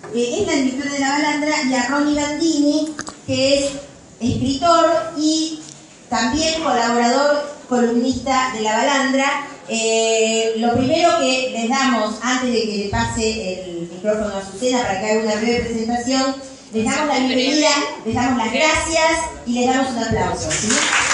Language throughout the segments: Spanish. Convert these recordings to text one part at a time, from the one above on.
es la directora de La Balandra, y a Ronnie Bandini, que es escritor y también colaborador, columnista de La Balandra. Lo primero que les damos, antes de que le pase el micrófono a Azucena para que haga una breve presentación, les damos la bienvenida, les damos las gracias y les damos un aplauso, ¿sí?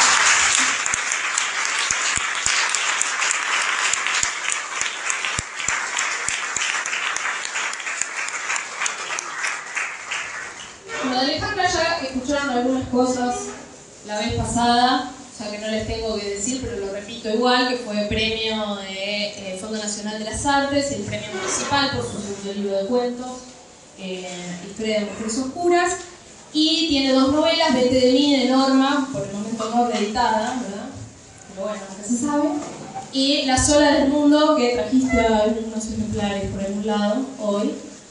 Bueno, de Alejandra ya escucharon algunas cosas la vez pasada, ya que no les tengo que decir, pero lo repito igual, que fue premio de Fondo Nacional de las Artes, el premio municipal por su segundo libro de cuentos, Historia de Mujeres Oscuras, y tiene 2 novelas, Vete de mí, de Norma, por el momento no reeditada, ¿verdad? Pero bueno, nunca se sabe, y La sola del mundo, que trajiste algunos ejemplares por algún lado hoy.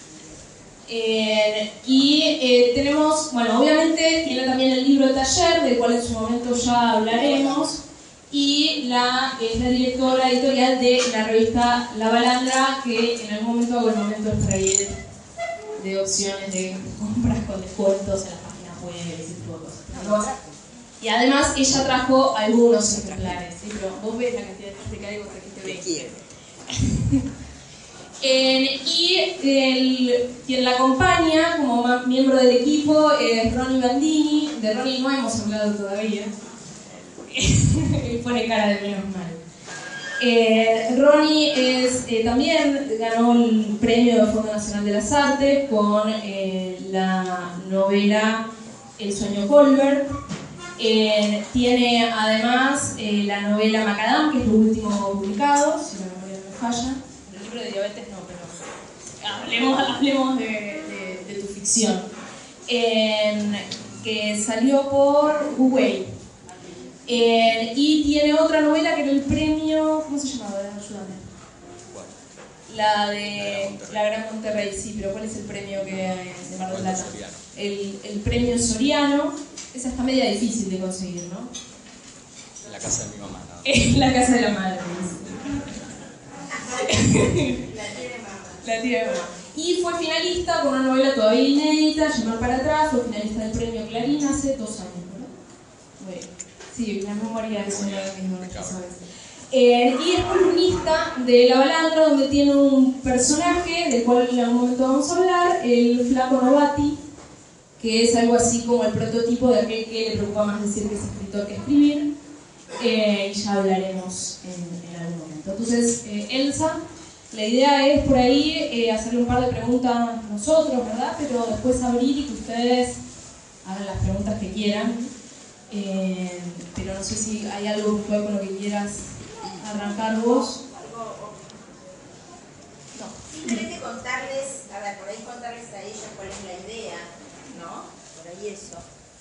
Tenemos, bueno, obviamente tiene también el libro de taller, del cual en su momento ya hablaremos, y es la directora editorial de la revista La Balandra, que en algún momento hago el momento de opciones de compras con descuentos en las páginas web y ese tipo de cosas. Y además ella trajo algunos ejemplares, ¿sí? Pero vos ves la cantidad de gente que hay, vos trajiste 20. Quien la acompaña como miembro del equipo es Ronnie Bandini. De Ronnie no hemos hablado todavía. Pone cara de menos mal. Ronnie también ganó el premio del Fondo Nacional de las Artes con la novela El sueño Colbert. Tiene además la novela Macadam, que es lo último publicado, si la memoria no me falla. El libro de diabetes no, pero hablemos de tu ficción. Que salió por Huawei. Y tiene otra novela que era el premio, ¿cómo se llamaba? Ayúdame. La de La Gran Monterrey, sí, pero ¿cuál es el premio que de Mar del Plata? El premio Soriano. Esa está media difícil de conseguir, ¿no? En la casa de mi mamá, ¿no? En la casa de la madre. La tía de mamá. Y fue finalista con una novela todavía inédita, Llamar para atrás, fue finalista del premio Clarín hace 2 años, ¿no? Bueno, sí, la memoria es una misma, ¿sabes? Y es columnista de La Balandra, donde tiene un personaje del cual en algún momento vamos a hablar, el Flaco Novati, que es algo así como el prototipo de aquel que le preocupa más decir que es escritor que escribir, y ya hablaremos en algún momento. Entonces, Elsa, la idea es por ahí hacerle un par de preguntas nosotros, ¿verdad? Pero después abrir y que ustedes hagan las preguntas que quieran. Pero no sé si hay algo con lo que quieras arrancar vos. No. Simplemente contarles, a ver, por ahí contarles a ellos cuál es la idea, ¿no? Por ahí eso.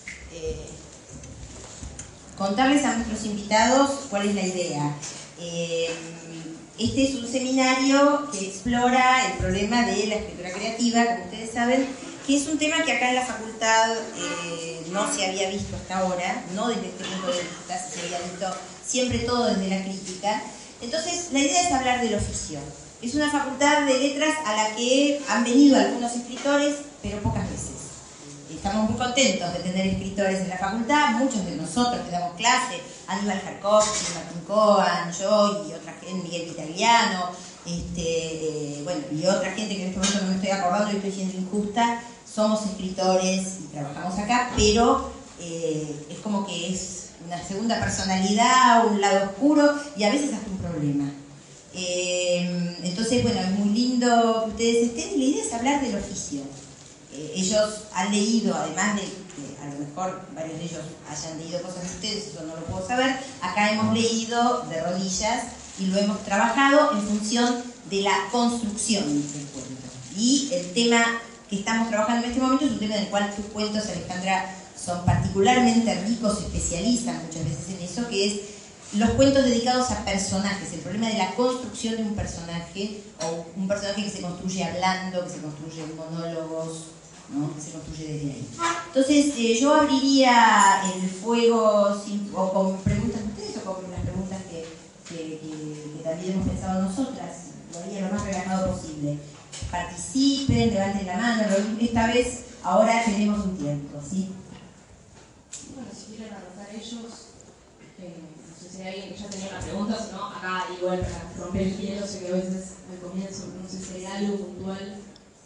Contarles a nuestros invitados cuál es la idea. Este es un seminario que explora el problema de la escritura creativa, como ustedes saben, que es un tema que acá en la facultad no se había visto hasta ahora, no desde este punto de vista, se había visto siempre todo desde la crítica. Entonces, la idea es hablar del oficio. Es una facultad de letras a la que han venido algunos escritores, pero pocas veces. Estamos muy contentos de tener escritores en la facultad, muchos de nosotros que damos clase, Aníbal Jarkovsky, Martín Cohen, yo y otra gente, Miguel Vitaliano, bueno, y otra gente que en este momento no me estoy acordando y estoy siendo injusta, somos escritores y trabajamos acá, pero es como que es una segunda personalidad, un lado oscuro y a veces hasta un problema. Entonces, bueno, es muy lindo que ustedes estén y la idea es hablar del oficio. Ellos han leído, además de que a lo mejor varios de ellos hayan leído cosas de ustedes, eso no lo puedo saber, acá hemos leído de rodillas y lo hemos trabajado en función de la construcción del cuento. Y el tema que estamos trabajando en este momento es un tema en el cual tus cuentos, Alejandra, son particularmente ricos, se especializan muchas veces en eso, que es los cuentos dedicados a personajes, el problema de la construcción de un personaje, o un personaje que se construye hablando, que se construye en monólogos, ¿no? Que se construye desde ahí. Entonces, yo abriría el fuego o con preguntas de ustedes o con las preguntas que también hemos pensado nosotras. Lo haría lo más relajado posible. participen, levanten la mano. Esta vez, ahora tenemos un tiempo, ¿sí? Bueno, si quieren arrancar ellos, no sé si hay alguien que ya tenía una pregunta, si no, acá igual para romper el hielo, sé que a veces al comienzo, no sé si hay algo puntual.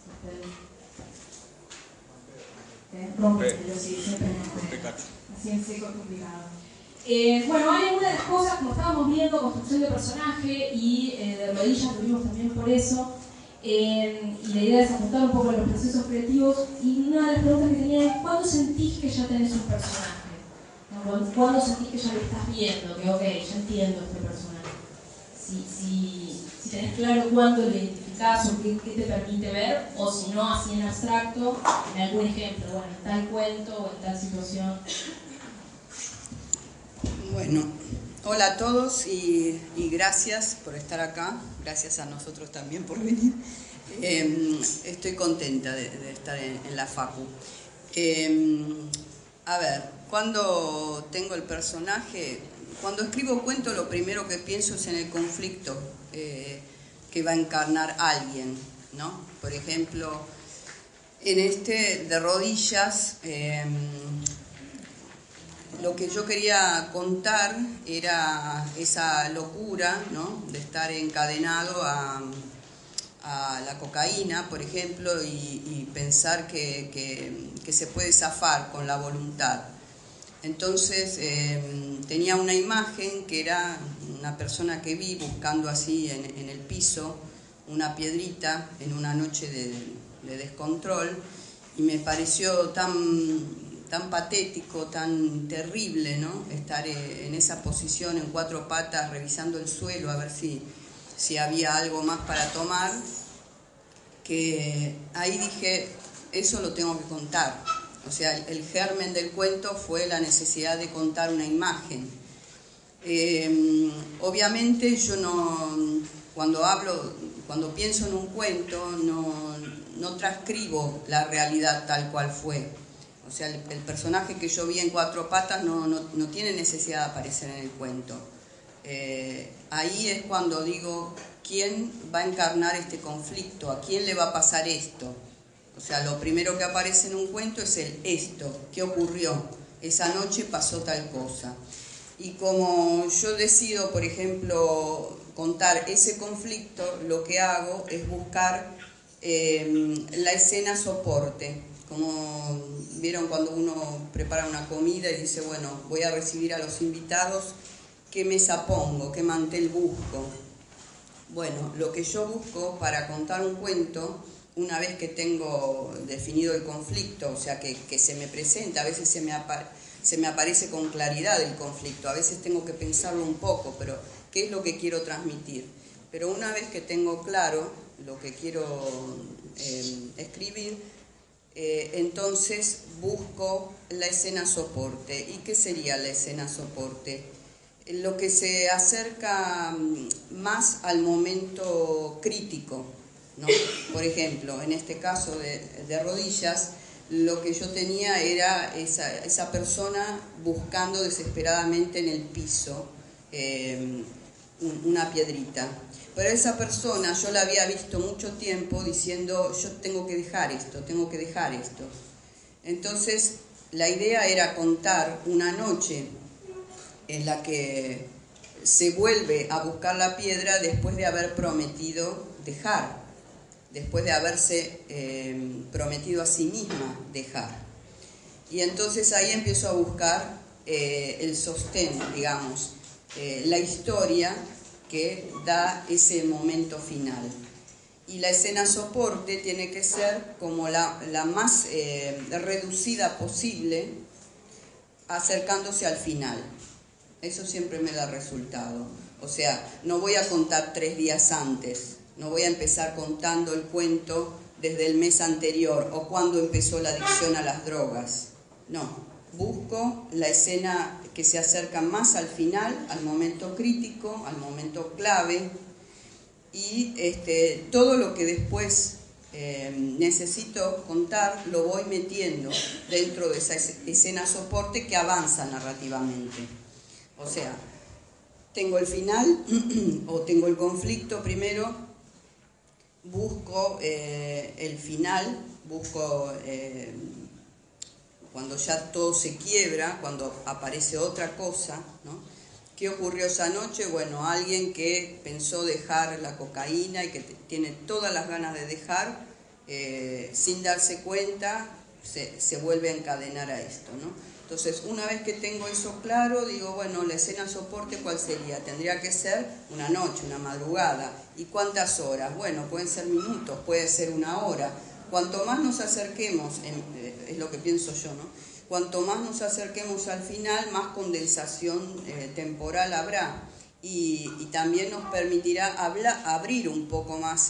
Rompe el hielo, sí, siempre así en seco es complicado. Bueno, hay algunas de las cosas, como estábamos viendo, construcción de personaje y de rodillas, lo vimos también por eso. Y la idea es apuntar un poco a los procesos creativos. Y una de las preguntas que tenía es: ¿cuándo sentís que ya tenés un personaje? ¿No? ¿Cuándo sentís que ya lo estás viendo? Que ok, ya entiendo este personaje. Si tenés claro cuándo lo identificás o qué te permite ver, o si no, así en abstracto, en algún ejemplo, bueno, en tal cuento o en tal situación. Bueno, hola a todos y gracias por estar acá, gracias a nosotros también por venir. Estoy contenta de estar en la Facu. A ver, cuando tengo el personaje, cuando escribo cuento, lo primero que pienso es en el conflicto que va a encarnar alguien, ¿no? Por ejemplo, en este de rodillas, lo que yo quería contar era esa locura, ¿no?, de estar encadenado a la cocaína, por ejemplo, y pensar que se puede zafar con la voluntad. Entonces tenía una imagen que era una persona que vi buscando así en el piso una piedrita en una noche de descontrol, y me pareció tan patético, tan terrible, ¿no?, estar en esa posición en cuatro patas revisando el suelo a ver si había algo más para tomar, que ahí dije, eso lo tengo que contar. O sea, el germen del cuento fue la necesidad de contar una imagen. Obviamente yo cuando pienso en un cuento no transcribo la realidad tal cual fue. O sea, el personaje que yo vi en cuatro patas no tiene necesidad de aparecer en el cuento. Ahí es cuando digo, ¿quién va a encarnar este conflicto? ¿A quién le va a pasar esto? O sea, lo primero que aparece en un cuento es el esto, ¿qué ocurrió? Esa noche pasó tal cosa. Y como yo decido, por ejemplo, contar ese conflicto, lo que hago es buscar la escena soporte. Como vieron cuando uno prepara una comida y dice, bueno, voy a recibir a los invitados, ¿qué mesa pongo? ¿Qué mantel busco? Bueno, lo que yo busco para contar un cuento, una vez que tengo definido el conflicto, o sea, que se me presenta, a veces se me aparece con claridad el conflicto, a veces tengo que pensarlo un poco, pero ¿qué es lo que quiero transmitir? Pero una vez que tengo claro lo que quiero escribir, entonces busco la escena soporte. ¿Y qué sería la escena soporte? Lo que se acerca más al momento crítico, ¿no? Por ejemplo, en este caso de rodillas, lo que yo tenía era esa persona buscando desesperadamente en el piso una piedrita. Pero esa persona yo la había visto mucho tiempo diciendo, yo tengo que dejar esto, tengo que dejar esto. Entonces la idea era contar una noche en la que se vuelve a buscar la piedra después de haber prometido dejar, después de haberse prometido a sí misma dejar. Y entonces ahí empiezo a buscar el sostén, digamos, la historia que da ese momento final. Y la escena soporte tiene que ser como la más reducida posible, acercándose al final. Eso siempre me da resultado. O sea, no voy a contar 3 días antes, no voy a empezar contando el cuento desde el mes anterior o cuando empezó la adicción a las drogas. No, busco la escena que se acerca más al final, al momento crítico, al momento clave, y todo lo que después necesito contar lo voy metiendo dentro de esa escena soporte que avanza narrativamente. O sea, tengo el final o tengo el conflicto primero, busco el final, busco cuando ya todo se quiebra, cuando aparece otra cosa, ¿no? ¿Qué ocurrió esa noche? Bueno, alguien que pensó dejar la cocaína y que tiene todas las ganas de dejar, sin darse cuenta, se vuelve a encadenar a esto, ¿no? Entonces, una vez que tengo eso claro, digo, bueno, la escena soporte, ¿cuál sería? Tendría que ser una noche, una madrugada. ¿Y cuántas horas? Bueno, pueden ser minutos, puede ser una hora. Cuanto más nos acerquemos, es lo que pienso yo, ¿no? Cuanto más nos acerquemos al final, más condensación temporal habrá. Y también nos permitirá abrir un poco más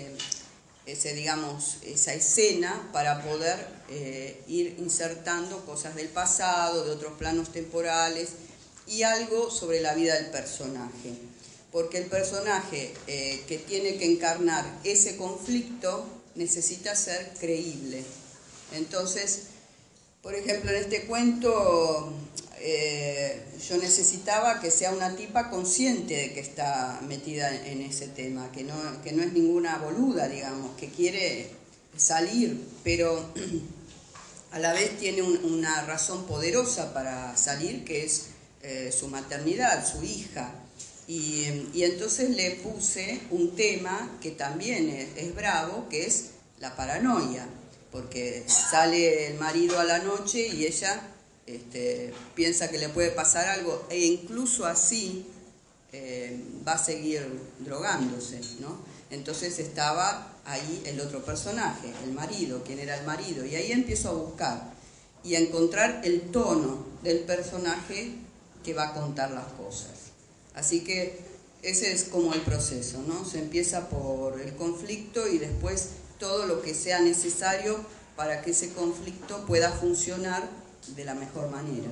esa escena para poder ir insertando cosas del pasado, de otros planos temporales y algo sobre la vida del personaje. Porque el personaje que tiene que encarnar ese conflicto necesita ser creíble. Entonces, por ejemplo, en este cuento yo necesitaba que sea una tipa consciente de que está metida en ese tema, que no es ninguna boluda, digamos, que quiere salir, pero a la vez tiene una razón poderosa para salir, que es su maternidad, su hija. Y entonces le puse un tema que también es bravo, que es la paranoia, porque sale el marido a la noche y ella piensa que le puede pasar algo, e incluso así va a seguir drogándose, ¿no? Entonces estaba ahí el otro personaje, el marido, quién era el marido, y ahí empiezo a buscar y a encontrar el tono del personaje que va a contar las cosas. Así que ese es como el proceso, ¿no? Se empieza por el conflicto y después todo lo que sea necesario para que ese conflicto pueda funcionar de la mejor manera.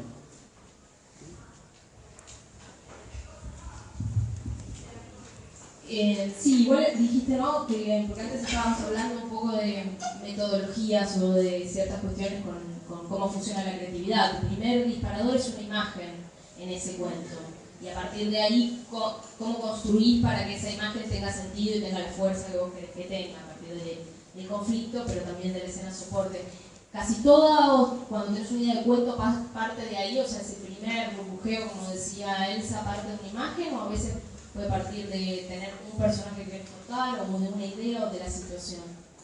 Sí, igual dijiste, ¿no? Que porque antes estábamos hablando un poco de metodologías o de ciertas cuestiones con cómo funciona la creatividad. El primer disparador es una imagen en ese cuento. Y a partir de ahí, cómo construir para que esa imagen tenga sentido y tenga la fuerza que vos querés que tenga, a partir del conflicto, pero también de la escena soporte. Casi todo, cuando tenés una idea de cuento, parte de ahí, o sea, ese primer burbujeo, como decía Elsa, parte de una imagen, o a veces puede partir de tener un personaje que querés contar, o de una idea o de la situación.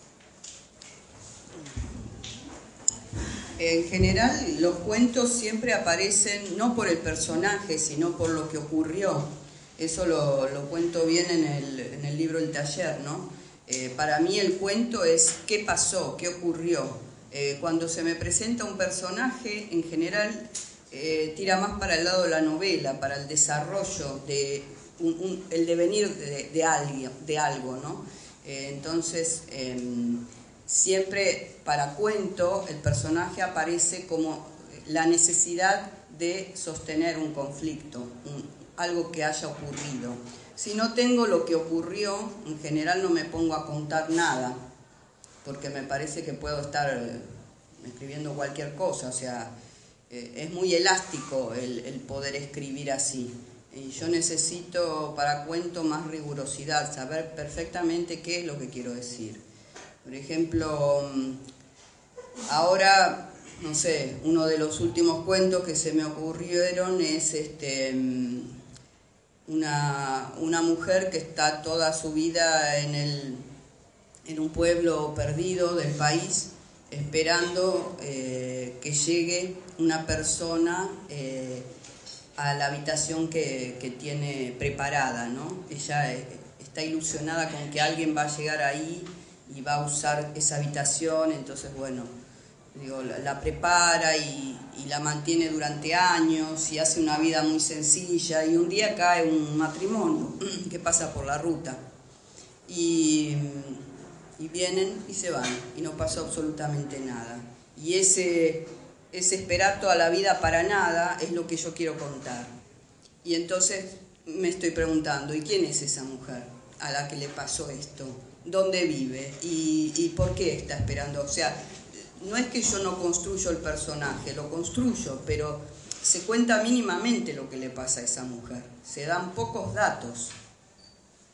En general, los cuentos siempre aparecen no por el personaje, sino por lo que ocurrió. Eso lo cuento bien en el libro El Taller, ¿no? Para mí el cuento es qué pasó, qué ocurrió. Cuando se me presenta un personaje, en general, tira más para el lado de la novela, para el desarrollo, el devenir de algo, ¿no? Entonces, siempre para cuento el personaje aparece como la necesidad de sostener un conflicto, algo que haya ocurrido. Si no tengo lo que ocurrió, en general no me pongo a contar nada, porque me parece que puedo estar escribiendo cualquier cosa, o sea, es muy elástico el poder escribir así. Y yo necesito para cuento más rigurosidad, saber perfectamente qué es lo que quiero decir. Por ejemplo, ahora, no sé, uno de los últimos cuentos que se me ocurrieron es una mujer que está toda su vida en un pueblo perdido del país, esperando que llegue una persona a la habitación que tiene preparada, ¿no? Ella está ilusionada con que alguien va a llegar ahí y va a usar esa habitación, entonces, bueno, digo, la prepara y la mantiene durante años y hace una vida muy sencilla, y un día cae un matrimonio que pasa por la ruta y vienen y se van y no pasa absolutamente nada. Y ese esperar toda la vida para nada es lo que yo quiero contar. Y entonces me estoy preguntando, ¿y quién es esa mujer a la que le pasó esto? ¿Dónde vive? ¿Y por qué está esperando? O sea, no es que yo no construyo el personaje, lo construyo, pero se cuenta mínimamente lo que le pasa a esa mujer. Se dan pocos datos.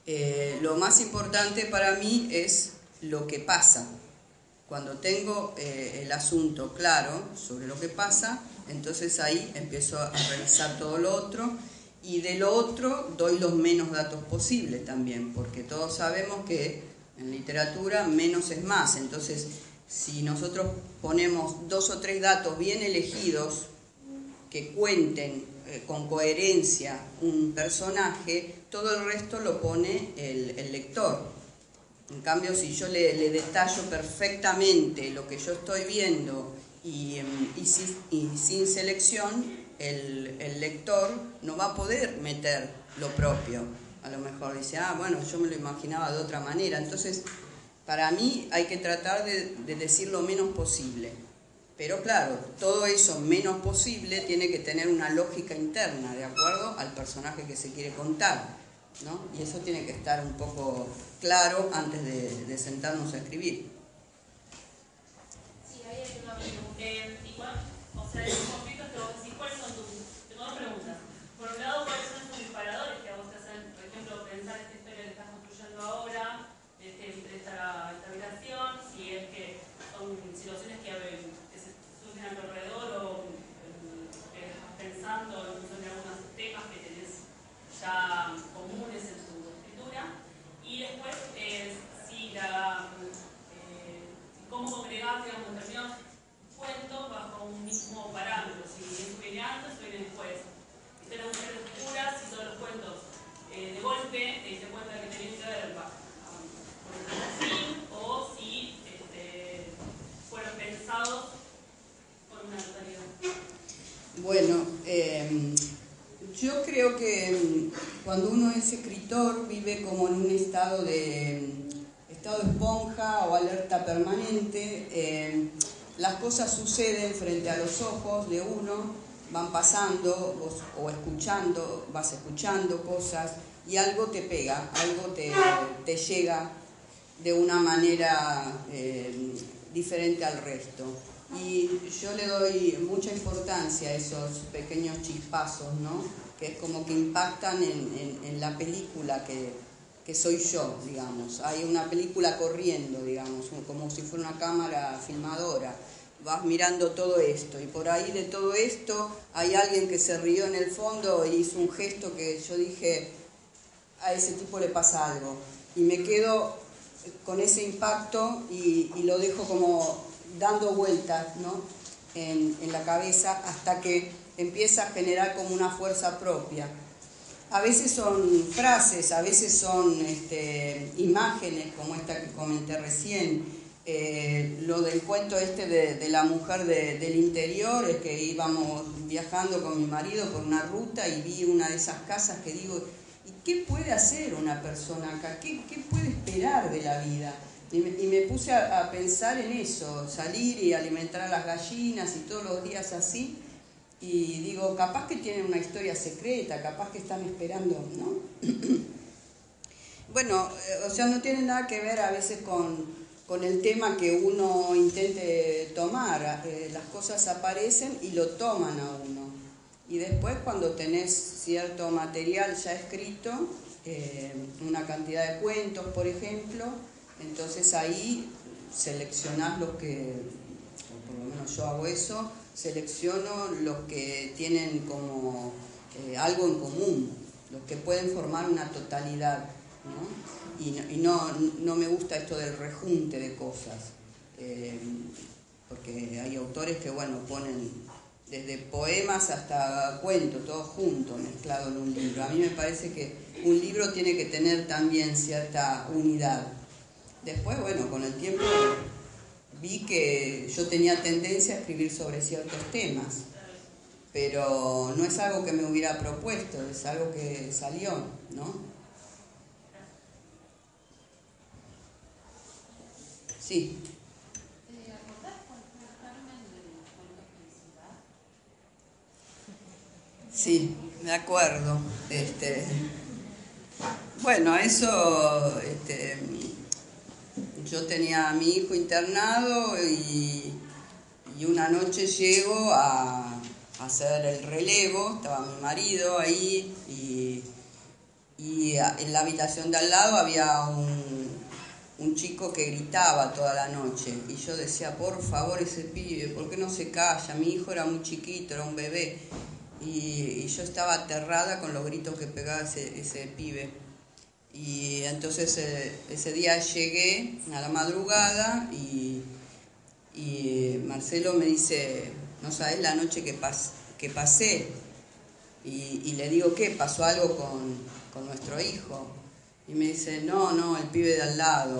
Lo más importante para mí es lo que pasa. Cuando tengo el asunto claro sobre lo que pasa, entonces ahí empiezo a revisar todo lo otro, y de lo otro doy los menos datos posibles también, porque todos sabemos que en literatura menos es más. Entonces, si nosotros ponemos 2 o 3 datos bien elegidos que cuenten con coherencia un personaje, todo el resto lo pone el lector. En cambio, si yo le detallo perfectamente lo que yo estoy viendo y sin selección, el lector no va a poder meter lo propio. A lo mejor dice, bueno, yo me lo imaginaba de otra manera. Entonces, para mí hay que tratar de decir lo menos posible. Pero claro, todo eso menos posible tiene que tener una lógica interna, de acuerdo al personaje que se quiere contar, ¿no? Y eso tiene que estar un poco claro antes de sentarnos a escribir. Sí, ahí hay una pregunta. Igual, o sea, esos conflictos que vos decís, ¿cuáles son tengo 2 preguntas. Por un lado, ¿cuáles son esos disparadores que a vos te hacen, por ejemplo, pensar esta historia que estás construyendo ahora, esta habitación, si es que son situaciones que se surgen a tu alrededor o que estás pensando, son algunos temas que tenés ya comunes en tu escritura? Y después, cómo congregás, digamos, determinados cuentos bajo un mismo parámetro, si eso viene antes o viene después. Si son las mujeres oscuras, si son los cuentos de golpe, te diste cuenta que tenían que ver con el fin, o si fueron pensados con una totalidad. Bueno, yo creo que cuando uno es escritor vive como en un estado de esponja o alerta permanente. Las cosas suceden frente a los ojos de uno, van pasando, vas escuchando cosas y algo te pega, algo te llega de una manera diferente al resto. Y yo le doy mucha importancia a esos pequeños chispazos, ¿no? Que es como que impactan en la película que soy yo, digamos. Hay una película corriendo, digamos, como si fuera una cámara filmadora. Vas mirando todo esto, y por ahí de todo esto hay alguien que se rió en el fondo e hizo un gesto que yo dije, a ese tipo le pasa algo. Y me quedo con ese impacto y lo dejo como dando vueltas, ¿no? en la cabeza hasta que empieza a generar como una fuerza propia. A veces son frases, a veces son imágenes como esta que comenté recién. Lo del cuento de la mujer del interior, es que íbamos viajando con mi marido por una ruta y vi una de esas casas que digo, ¿y qué puede hacer una persona acá? ¿Qué puede esperar de la vida? Y me puse a pensar en eso, salir y alimentar a las gallinas y todos los días así. Y digo, capaz que tienen una historia secreta, capaz que están esperando, ¿no? Bueno, o sea, no tiene nada que ver a veces con el tema que uno intente tomar. Las cosas aparecen y lo toman a uno. Y después, cuando tenés cierto material ya escrito, una cantidad de cuentos, por ejemplo, entonces ahí seleccionás los que, o por lo menos yo hago eso, selecciono los que tienen como algo en común, los que pueden formar una totalidad, ¿no? Y no me gusta esto del rejunte de cosas, porque hay autores que, bueno, ponen desde poemas hasta cuentos, todo junto, mezclado en un libro. A mí me parece que un libro tiene que tener también cierta unidad. Después, bueno, con el tiempo vi que yo tenía tendencia a escribir sobre ciertos temas, pero no es algo que me hubiera propuesto, es algo que salió, ¿no? Sí. ¿Acordás cuál fue el germen del cuento Felicidad? Sí, me acuerdo. Bueno, eso... yo tenía a mi hijo internado y una noche llego a hacer el relevo, estaba mi marido ahí y en la habitación de al lado había un chico que gritaba toda la noche. Y yo decía, por favor, ese pibe, ¿por qué no se calla? Mi hijo era muy chiquito, era un bebé. Y yo estaba aterrada con los gritos que pegaba ese pibe. Y entonces ese día llegué a la madrugada y Marcelo me dice, ¿no sabés la noche que pasé? Y le digo, ¿qué? ¿Pasó algo con nuestro hijo? Y me dice, no, el pibe de al lado.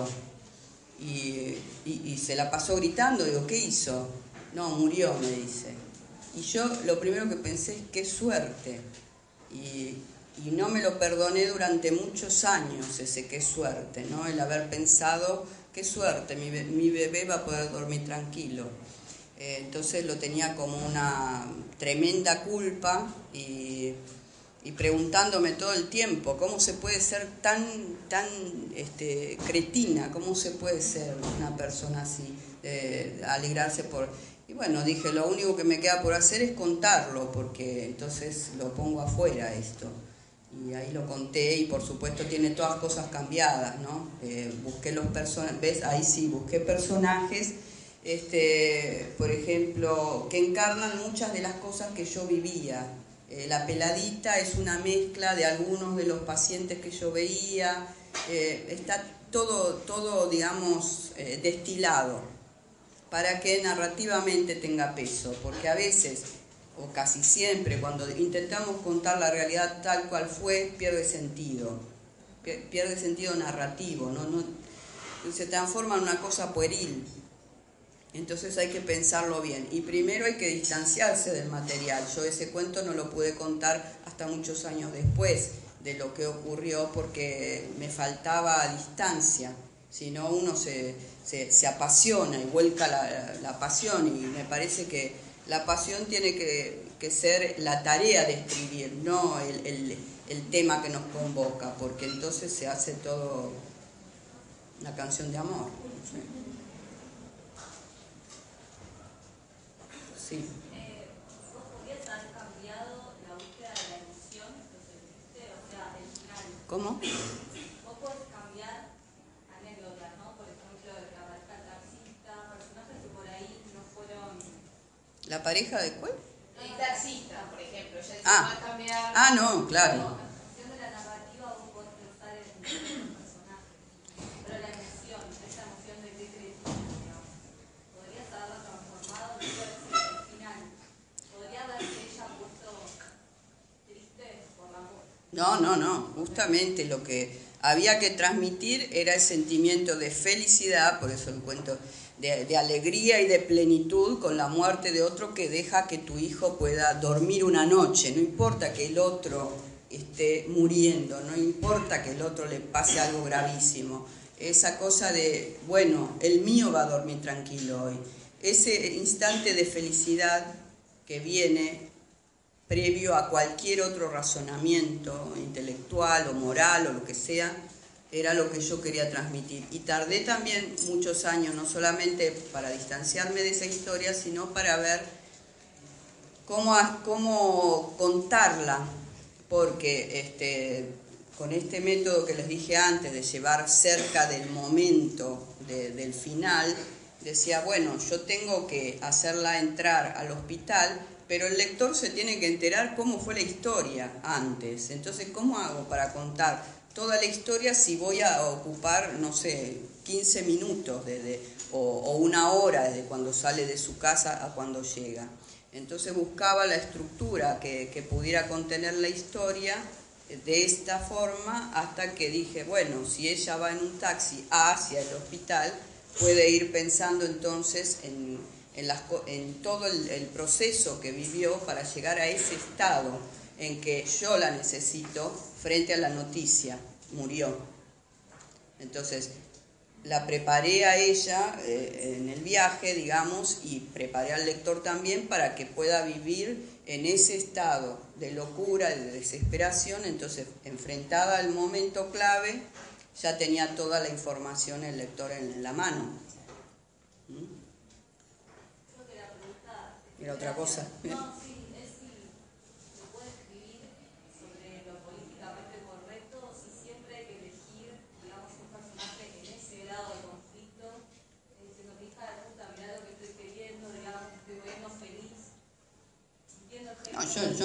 Y se la pasó gritando. Digo, ¿qué hizo? No, murió, me dice. Y yo lo primero que pensé es, qué suerte. Y no me lo perdoné durante muchos años, ese qué suerte, ¿no? El haber pensado, qué suerte, mi bebé va a poder dormir tranquilo. Entonces lo tenía como una tremenda culpa y preguntándome todo el tiempo, ¿cómo se puede ser tan cretina? ¿Cómo se puede ser una persona así? Alegrarse por... Y bueno, dije, lo único que me queda por hacer es contarlo, porque entonces lo pongo afuera esto. Y ahí lo conté y por supuesto tiene todas cosas cambiadas, ¿no? Busqué los personajes, ¿ves? Ahí sí, busqué personajes, por ejemplo, que encarnan muchas de las cosas que yo vivía. La peladita es una mezcla de algunos de los pacientes que yo veía, está todo digamos, destilado, para que narrativamente tenga peso, porque a veces, o casi siempre, cuando intentamos contar la realidad tal cual fue, pierde sentido narrativo, no se transforma en una cosa pueril. Entonces hay que pensarlo bien. Y primero hay que distanciarse del material. Yo ese cuento no lo pude contar hasta muchos años después de lo que ocurrió porque me faltaba distancia. Si no, uno se apasiona y vuelca la pasión. Y me parece que la pasión tiene que ser la tarea de escribir, no el tema que nos convoca, porque entonces se hace todo una canción de amor. Sí. ¿Vos podrías haber cambiado la búsqueda de la emoción que sentiste? O sea, el final. ¿Cómo? Vos podés cambiar anécdotas, ¿no? Por ejemplo, la pareja taxista, personajes que por ahí no fueron... ¿La pareja de cuál? El taxista, por ejemplo. Ya dice, podés cambiar... no, claro. En función de la narrativa vos podés pensar en los personajes. Pero la emoción, esa emoción de qué creciste, digamos. Podrías haberla transformado, no puede ser el final. Podría haberse ella puesto triste por la muerte. No. Justamente lo que había que transmitir era el sentimiento de felicidad, por eso el cuento, de alegría y de plenitud con la muerte de otro que deja que tu hijo pueda dormir una noche. No importa que el otro esté muriendo, no importa que el otro le pase algo gravísimo. Esa cosa de, bueno, el mío va a dormir tranquilo hoy. Ese instante de felicidad que viene previo a cualquier otro razonamiento intelectual o moral o lo que sea, era lo que yo quería transmitir. Y tardé también muchos años, no solamente para distanciarme de esa historia, sino para ver cómo contarla, porque con este método que les dije antes, de llevar cerca del momento del final, decía, bueno, yo tengo que hacerla entrar al hospital, pero el lector se tiene que enterar cómo fue la historia antes. Entonces, ¿cómo hago para contar toda la historia si voy a ocupar, no sé, 15 minutos o una hora desde cuando sale de su casa a cuando llega? Entonces buscaba la estructura que pudiera contener la historia de esta forma, hasta que dije, bueno, si ella va en un taxi hacia el hospital, puede ir pensando entonces en todo el proceso que vivió para llegar a ese estado en que yo la necesito frente a la noticia, murió. Entonces, la preparé a ella en el viaje, digamos, y preparé al lector también para que pueda vivir en ese estado de locura, de desesperación. Entonces, enfrentada al momento clave, ya tenía toda la información el lector en la mano. Creo que la pregunta... ¿Era otra cosa? No, sí, es si se puede escribir sobre lo políticamente correcto, o si siempre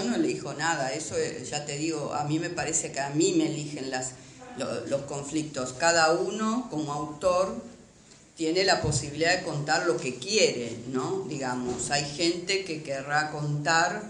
yo no elijo nada, eso ya te digo, a mí me parece que a mí me eligen los conflictos. Cada uno como autor tiene la posibilidad de contar lo que quiere, ¿no? Digamos, hay gente que querrá contar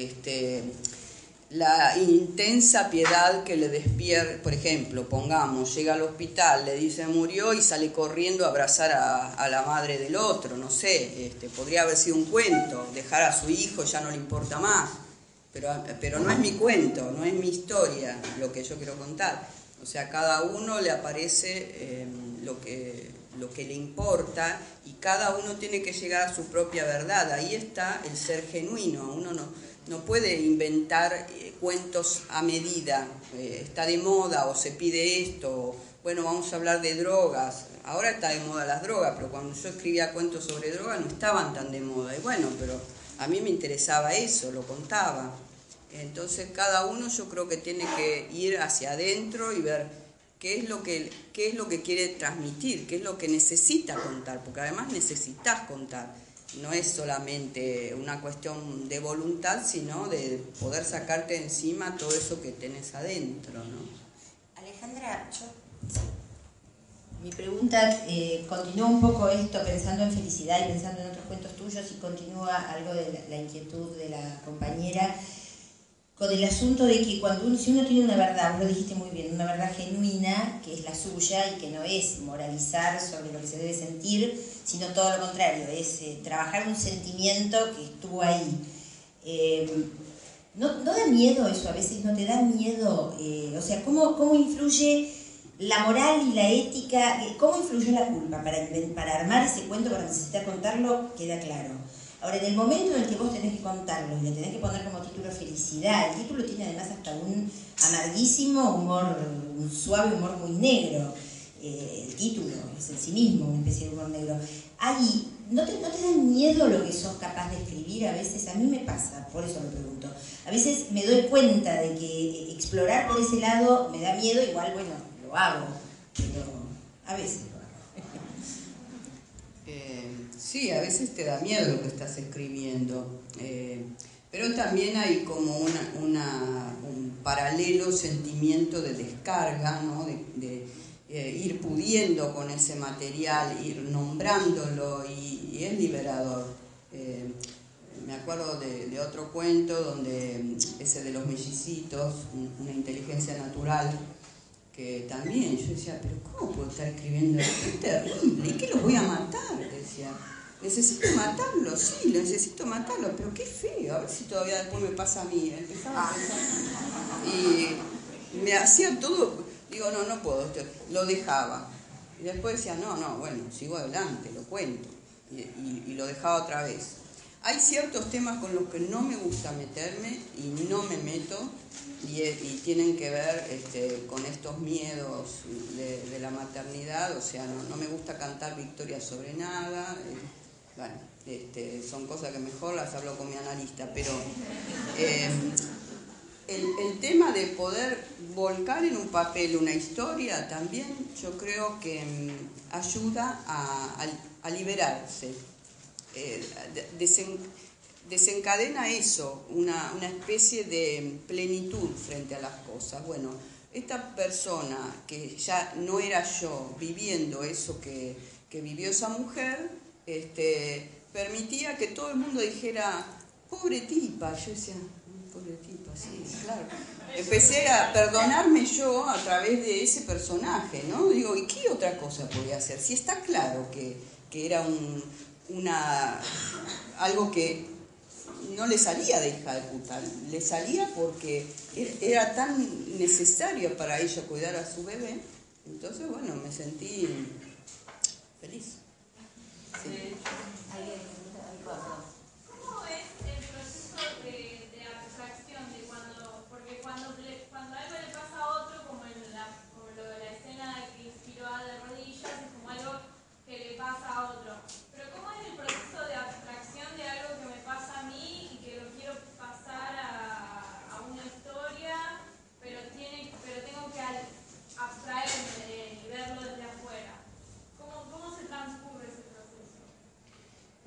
la intensa piedad que le despierta, por ejemplo, pongamos, llega al hospital, le dice murió y sale corriendo a abrazar a la madre del otro, no sé, podría haber sido un cuento, dejar a su hijo ya no le importa más, pero no es mi cuento, no es mi historia lo que yo quiero contar. O sea, a cada uno le aparece lo que le importa y cada uno tiene que llegar a su propia verdad. Ahí está el ser genuino. Uno no puede inventar cuentos a medida. Está de moda o se pide esto. Bueno, vamos a hablar de drogas. Ahora está de moda las drogas, pero cuando yo escribía cuentos sobre drogas no estaban tan de moda. Y bueno, pero a mí me interesaba eso, lo contaba. Entonces cada uno yo creo que tiene que ir hacia adentro y ver qué es lo que quiere transmitir, qué es lo que necesita contar, porque además necesitas contar. No es solamente una cuestión de voluntad, sino de poder sacarte encima todo eso que tenés adentro, ¿no? Alejandra, mi pregunta continúa un poco esto, pensando en felicidad y pensando en otros cuentos tuyos, y continúa algo de la inquietud de la compañera, con el asunto de que si uno tiene una verdad, vos lo dijiste muy bien, una verdad genuina, que es la suya y que no es moralizar sobre lo que se debe sentir, sino todo lo contrario, es trabajar un sentimiento que estuvo ahí. ¿No da miedo eso a veces? ¿No te da miedo? O sea, ¿cómo influye la moral y la ética? ¿Cómo influyó la culpa para armar ese cuento, para necesitar contarlo? Queda claro. Ahora, en el momento en el que vos tenés que contarlo y le tenés que poner como título felicidad, el título tiene además hasta un amarguísimo humor, un suave humor muy negro. El título es en sí mismo una especie de humor negro. Ahí, ¿no te da miedo lo que sos capaz de escribir a veces? A mí me pasa, por eso lo pregunto. A veces me doy cuenta de que explorar por ese lado me da miedo, igual, bueno, lo hago, pero a veces lo hago. Sí, a veces te da miedo lo que estás escribiendo, pero también hay como un paralelo sentimiento de descarga, ¿no? de ir pudiendo con ese material, ir nombrándolo y es liberador. Me acuerdo de otro cuento, donde ese de los mellicitos, una inteligencia natural, que también yo decía, pero ¿cómo puedo estar escribiendo esto? Es terrible, ¿y qué los voy a matar? Decía, necesito matarlo, sí, lo necesito matarlo, pero qué feo, a ver si todavía después me pasa a mí. Empezaba a pensar, y me hacía todo, digo, no puedo, lo dejaba. Y después decía, bueno, sigo adelante, lo cuento, y lo dejaba otra vez. Hay ciertos temas con los que no me gusta meterme y no me meto, y tienen que ver con estos miedos de la maternidad. O sea, no me gusta cantar victorias sobre nada. Bueno, son cosas que mejor las hablo con mi analista, pero el tema de poder volcar en un papel una historia también yo creo que ayuda a liberarse. Desencadena eso, una especie de plenitud frente a las cosas. Bueno, esta persona que ya no era yo viviendo eso que vivió esa mujer, permitía que todo el mundo dijera, pobre tipa. Yo decía, pobre tipa, sí, claro. Empecé a perdonarme yo a través de ese personaje, ¿no? Digo, ¿y qué otra cosa podía hacer? Si está claro que era algo que no le salía de hija de puta, le salía porque era tan necesario para ella cuidar a su bebé. Entonces, bueno, me sentí feliz. Sí. ¿Cómo es el proceso de abstracción de porque cuando algo le pasa a otro, como lo de la escena que inspiró a De Rodillas, es como algo que le pasa a otro? Pero ¿cómo es el proceso de abstracción de algo que me pasa a mí y que lo quiero pasar a una historia, pero tengo que abstraerme de él y verlo desde afuera? ¿Cómo se transcurre ese proceso? Y nada,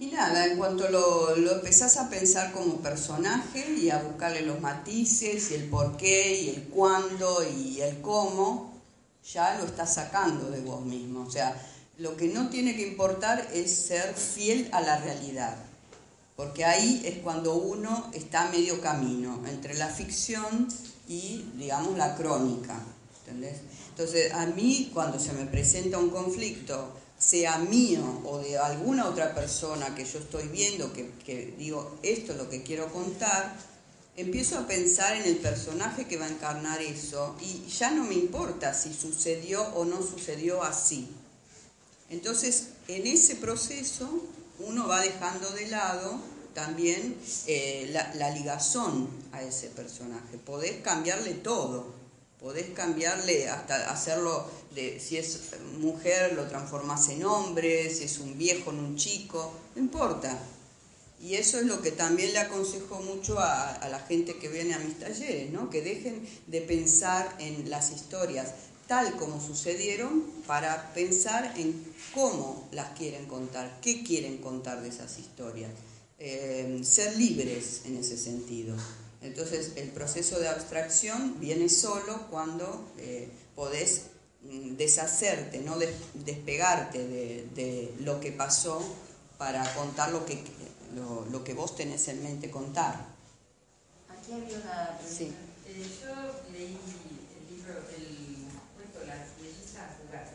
en cuanto lo empezás a pensar como personaje y a buscarle los matices y el por qué y el cuándo y el cómo, ya lo estás sacando de vos mismo. O sea, lo que no tiene que importar es ser fiel a la realidad, porque ahí es cuando uno está a medio camino entre la ficción y, digamos, la crónica, ¿entendés? Entonces, a mí, cuando se me presenta un conflicto, sea mío o de alguna otra persona que yo estoy viendo, que digo, esto es lo que quiero contar, empiezo a pensar en el personaje que va a encarnar eso y ya no me importa si sucedió o no sucedió así. Entonces, en ese proceso, uno va dejando de lado también la ligazón a ese personaje. Podés cambiarle todo. Podés cambiarle hasta hacerlo, si es mujer lo transformás en hombre, si es un viejo en un chico, no importa. Y eso es lo que también le aconsejo mucho a la gente que viene a mis talleres, ¿no? Que dejen de pensar en las historias tal como sucedieron para pensar en cómo las quieren contar, qué quieren contar de esas historias. Ser libres en ese sentido. Entonces, el proceso de abstracción viene solo cuando podés deshacerte, no despegarte de lo que pasó para contar lo que vos tenés en mente contar. Aquí había una pregunta. Sí. Yo leí el libro, el cuento Las mellizas jugar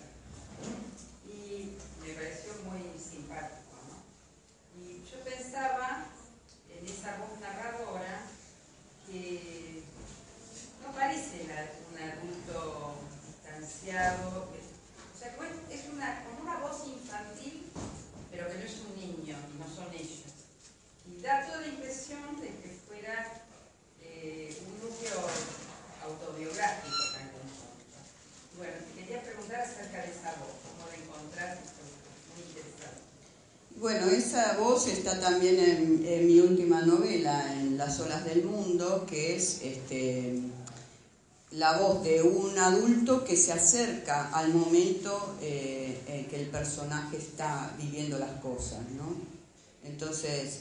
y me pareció muy simpático, ¿no? Y yo pensaba en esa voz narradora que no parece un adulto distanciado, o sea, es como una voz infantil, pero que no es un niño, y no son ellos. Y da toda la impresión de que fuera un núcleo autobiográfico tan conjunto. Bueno, te quería preguntar acerca de esa voz, cómo la encontraste, muy interesante. Bueno, esa voz está también en mi última novela, en Las olas del mundo, que es la voz de un adulto que se acerca al momento en que el personaje está viviendo las cosas, ¿no? Entonces,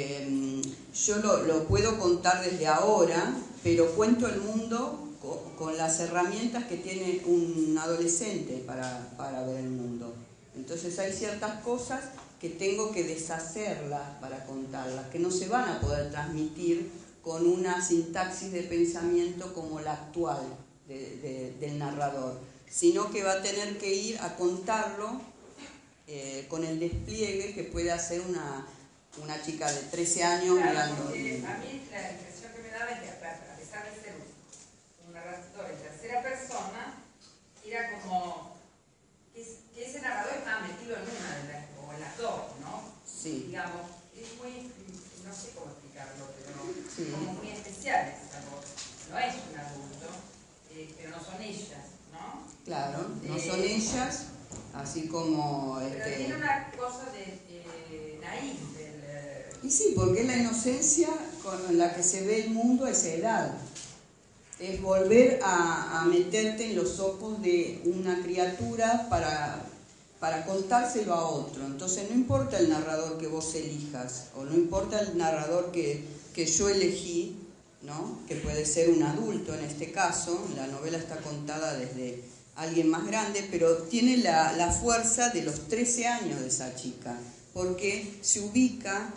yo lo puedo contar desde ahora, pero cuento el mundo con las herramientas que tiene un adolescente para ver el mundo. Entonces hay ciertas cosas que tengo que deshacerlas para contarlas, que no se van a poder transmitir con una sintaxis de pensamiento como la actual del narrador, sino que va a tener que ir a contarlo con el despliegue que puede hacer una chica de 13 años mirando. A mí la impresión que me daba es que a pesar de ser un narrador en tercera persona, era como que ese narrador estaba metido en una de las, o en las dos, ¿no? Sí. Digamos, es muy, no sé cómo explicarlo, pero Sí. como muy especial esa voz. No es un adulto, pero no son ellas, ¿no? Claro, no son ellas, así como... Pero tiene una cosa de naif. Y sí, porque es la inocencia con la que se ve el mundo a esa edad. Es volver a meterte en los ojos de una criatura para contárselo a otro. Entonces no importa el narrador que vos elijas, o no importa el narrador que yo elegí, ¿no? Que puede ser un adulto en este caso. La novela está contada desde alguien más grande, pero tiene la fuerza de los 13 años de esa chica, porque se ubica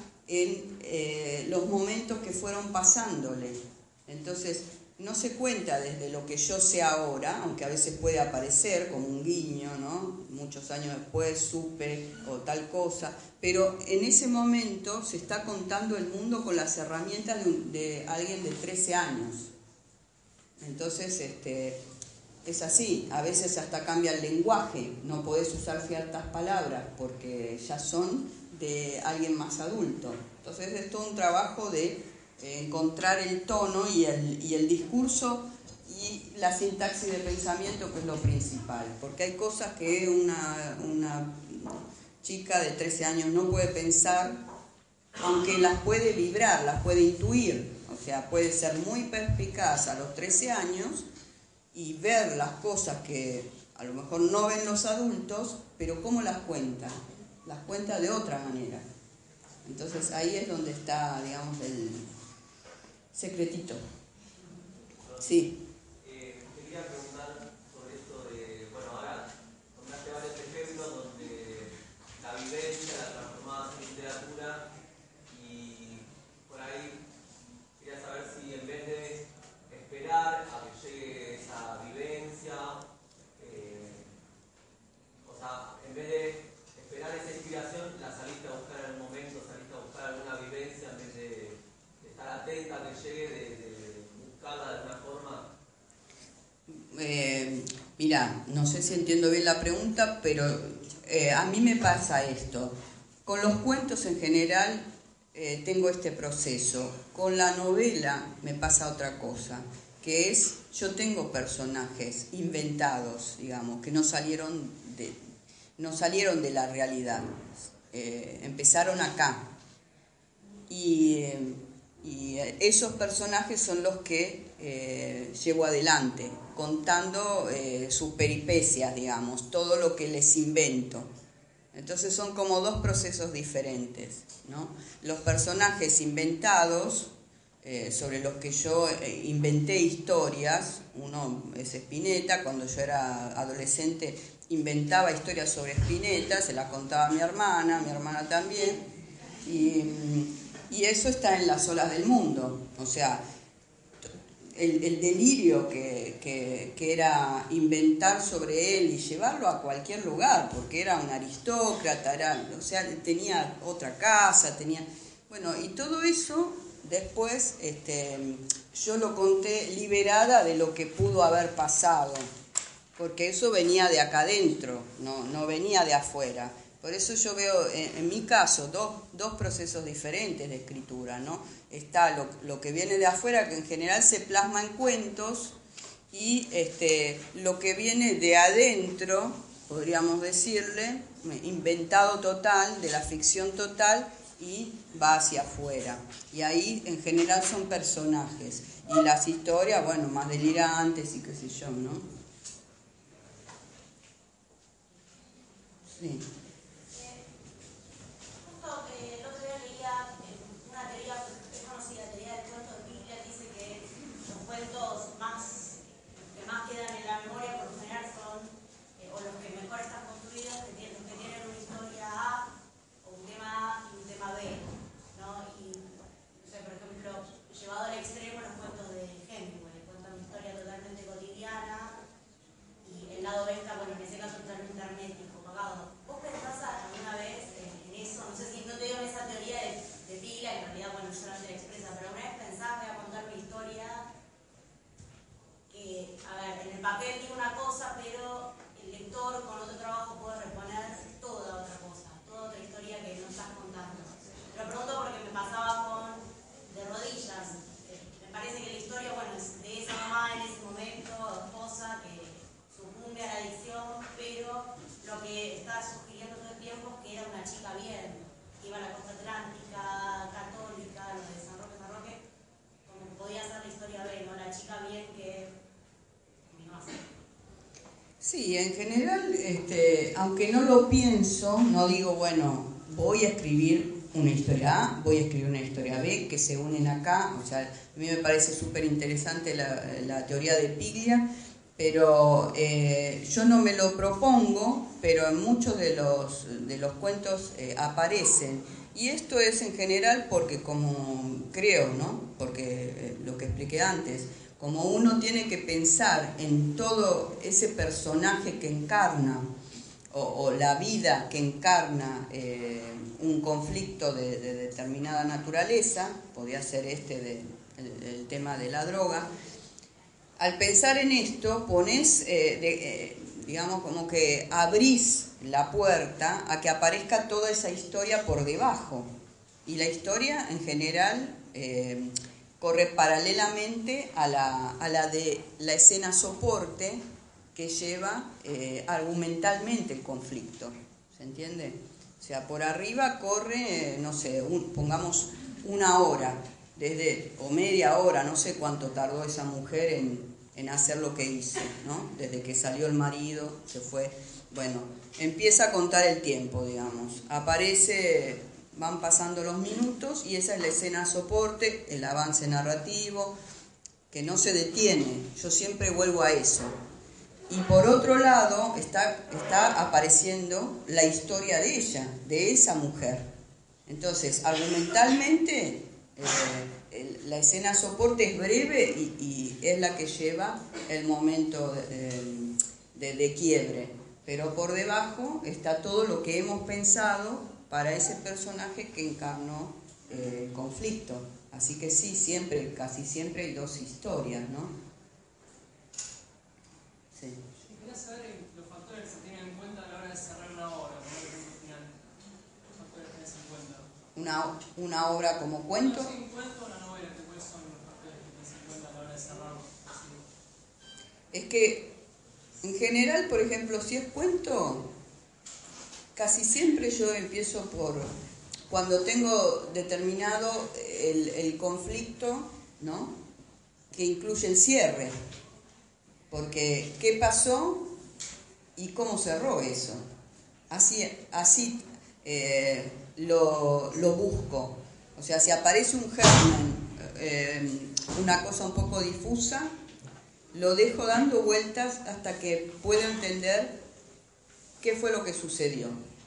en los momentos que fueron pasándole. Entonces no se cuenta desde lo que yo sé ahora, aunque a veces puede aparecer como un guiño, ¿no? Muchos años después supe o tal cosa, pero en ese momento se está contando el mundo con las herramientas de alguien de 13 años. Entonces es así, a veces hasta cambia el lenguaje, no podés usar ciertas palabras porque ya son de alguien más adulto. Entonces es todo un trabajo de encontrar el tono y el discurso y la sintaxis de pensamiento, que es lo principal, porque hay cosas que una chica de 13 años no puede pensar, aunque las puede vibrar, las puede intuir. O sea, puede ser muy perspicaz a los 13 años y ver las cosas que a lo mejor no ven los adultos, pero ¿cómo las cuenta? Las cuenta de otra manera. Entonces ahí es donde está, digamos, el secretito. Sí. Quería preguntar sobre esto de, bueno, ahora nombraste varios ejemplos donde la vivencia la transformabas en literatura y por ahí quería saber si en vez de esperar a que llegue esa vivencia, o sea, en vez de esperar esa inspiración, la saliste a buscar en el momento, saliste a buscar alguna vivencia en vez de estar atenta a que llegue, de buscarla de alguna forma. Mira, no sé si entiendo bien la pregunta, pero a mí me pasa esto. Con los cuentos en general tengo este proceso. Con la novela me pasa otra cosa, que es, yo tengo personajes inventados, digamos, que no salieron de la realidad. Empezaron acá. Y esos personajes son los que llevo adelante, contando sus peripecias, digamos, todo lo que les invento. Entonces son como dos procesos diferentes, ¿no? Los personajes inventados, sobre los que yo inventé historias, uno es Spinetta. Cuando yo era adolescente inventaba historias sobre Spinetta, se las contaba a mi hermana también, y eso está en Las olas del mundo. O sea, el delirio que era inventar sobre él y llevarlo a cualquier lugar, porque era un aristócrata, o sea, tenía otra casa, bueno, y todo eso después yo lo conté liberada de lo que pudo haber pasado, porque eso venía de acá adentro, no venía de afuera. Por eso yo veo, en mi caso, dos procesos diferentes de escritura, ¿no? Está lo que viene de afuera, que en general se plasma en cuentos, y lo que viene de adentro, podríamos decirle, inventado total, de la ficción total, y va hacia afuera. Y ahí, en general, son personajes. Y las historias, bueno, más delirantes y qué sé yo, ¿no? Sí. Sí, en general, aunque no lo pienso, no digo, bueno, voy a escribir una historia A, voy a escribir una historia B, que se unen acá. O sea, a mí me parece súper interesante la teoría de Piglia, pero yo no me lo propongo, pero en muchos de los cuentos aparecen. Y esto es en general porque, como creo, ¿no? Porque lo que expliqué antes, como uno tiene que pensar en todo ese personaje que encarna, o la vida que encarna un conflicto de determinada naturaleza, podría ser el tema de la droga. Al pensar en esto, pones, digamos, como que abrís la puerta a que aparezca toda esa historia por debajo. Y la historia, en general, corre paralelamente a la de la escena soporte que lleva argumentalmente el conflicto. ¿Se entiende? O sea, por arriba corre, no sé, pongamos una hora, o media hora, no sé cuánto tardó esa mujer en hacer lo que hizo, ¿no? Desde que salió el marido, se fue. Bueno, empieza a contar el tiempo, digamos. Aparece van pasando los minutos y esa es la escena soporte, el avance narrativo, que no se detiene, yo siempre vuelvo a eso. Y por otro lado está apareciendo la historia de ella, de esa mujer. Entonces, argumentalmente, la escena soporte es breve y es la que lleva el momento de quiebre. Pero por debajo está todo lo que hemos pensado para ese personaje que encarnó conflicto. Así que sí, siempre, casi siempre hay dos historias, ¿no? Sí. Quería saber los factores que se tienen en cuenta a la hora de cerrar una obra, como el punto final. ¿Qué factores tenés en cuenta? Una obra como cuento. Sí, un cuento o una novela, ¿cuáles son los factores que tenés en cuenta a la hora de cerrarlo? Es que, en general, por ejemplo, si es cuento, casi siempre yo empiezo por... Cuando tengo determinado el conflicto, ¿no? Que incluye el cierre. Porque, ¿qué pasó y cómo cerró eso? Así lo busco. O sea, si aparece un germen, una cosa un poco difusa, lo dejo dando vueltas hasta que puedo entender qué fue lo que sucedió.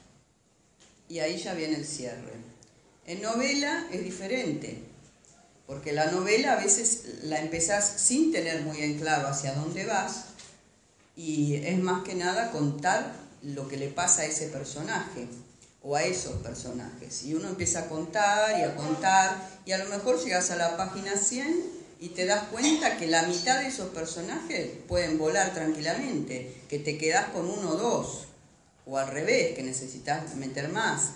Y ahí ya viene el cierre. En novela es diferente, porque la novela a veces la empezás sin tener muy en claro hacia dónde vas, y es más que nada contar lo que le pasa a ese personaje, o a esos personajes. Y uno empieza a contar, y a lo mejor llegas a la página 100 y te das cuenta que la mitad de esos personajes pueden volar tranquilamente, que te quedás con uno o dos, o al revés, que necesitas meter más.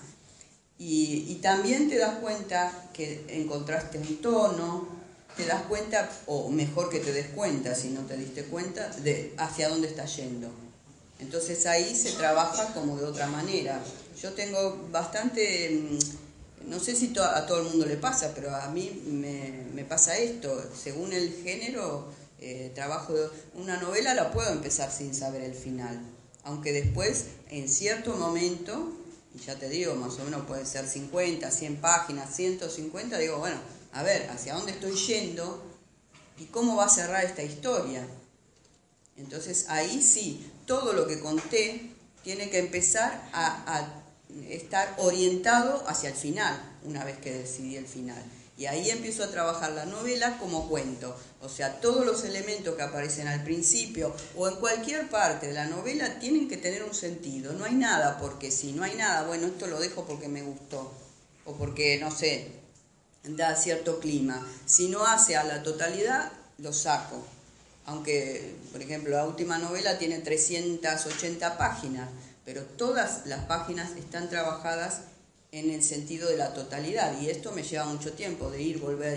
Y también te das cuenta que encontraste un tono, te das cuenta, o mejor que te des cuenta, si no te diste cuenta, de hacia dónde estás yendo. Entonces ahí se trabaja como de otra manera. Yo tengo bastante, no sé si a todo el mundo le pasa, pero a mí me pasa esto. Según el género, trabajo una novela, la puedo empezar sin saber el final. Aunque después, en cierto momento, y ya te digo, más o menos puede ser 50, 100 páginas, 150, digo, bueno, a ver, ¿hacia dónde estoy yendo? ¿Y cómo va a cerrar esta historia? Entonces ahí sí, todo lo que conté tiene que empezar a estar orientado hacia el final, una vez que decidí el final. Y ahí empiezo a trabajar la novela como cuento. O sea, todos los elementos que aparecen al principio o en cualquier parte de la novela tienen que tener un sentido. No hay nada porque sí, no hay nada, bueno, esto lo dejo porque me gustó. O porque, no sé, da cierto clima. Si no hace a la totalidad, lo saco. Aunque, por ejemplo, la última novela tiene 380 páginas, pero todas las páginas están trabajadas en el sentido de la totalidad, y esto me lleva mucho tiempo, de ir, volver,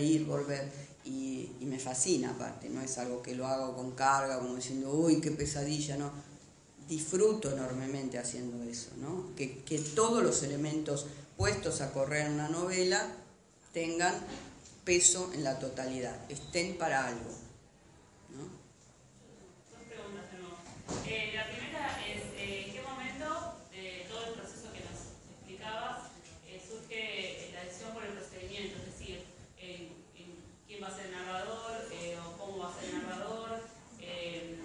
y me fascina aparte, no es algo que lo hago con carga, como diciendo, uy, qué pesadilla, no, disfruto enormemente haciendo eso, ¿no? Que todos los elementos puestos a correr en una novela tengan peso en la totalidad, estén para algo, ¿no? Dos preguntas de nuevo. La primera es, ¿en qué momento de todo el proceso que nos explicabas surge la decisión por el procedimiento? Es decir, quién va a ser el narrador, o cómo va a ser el narrador, el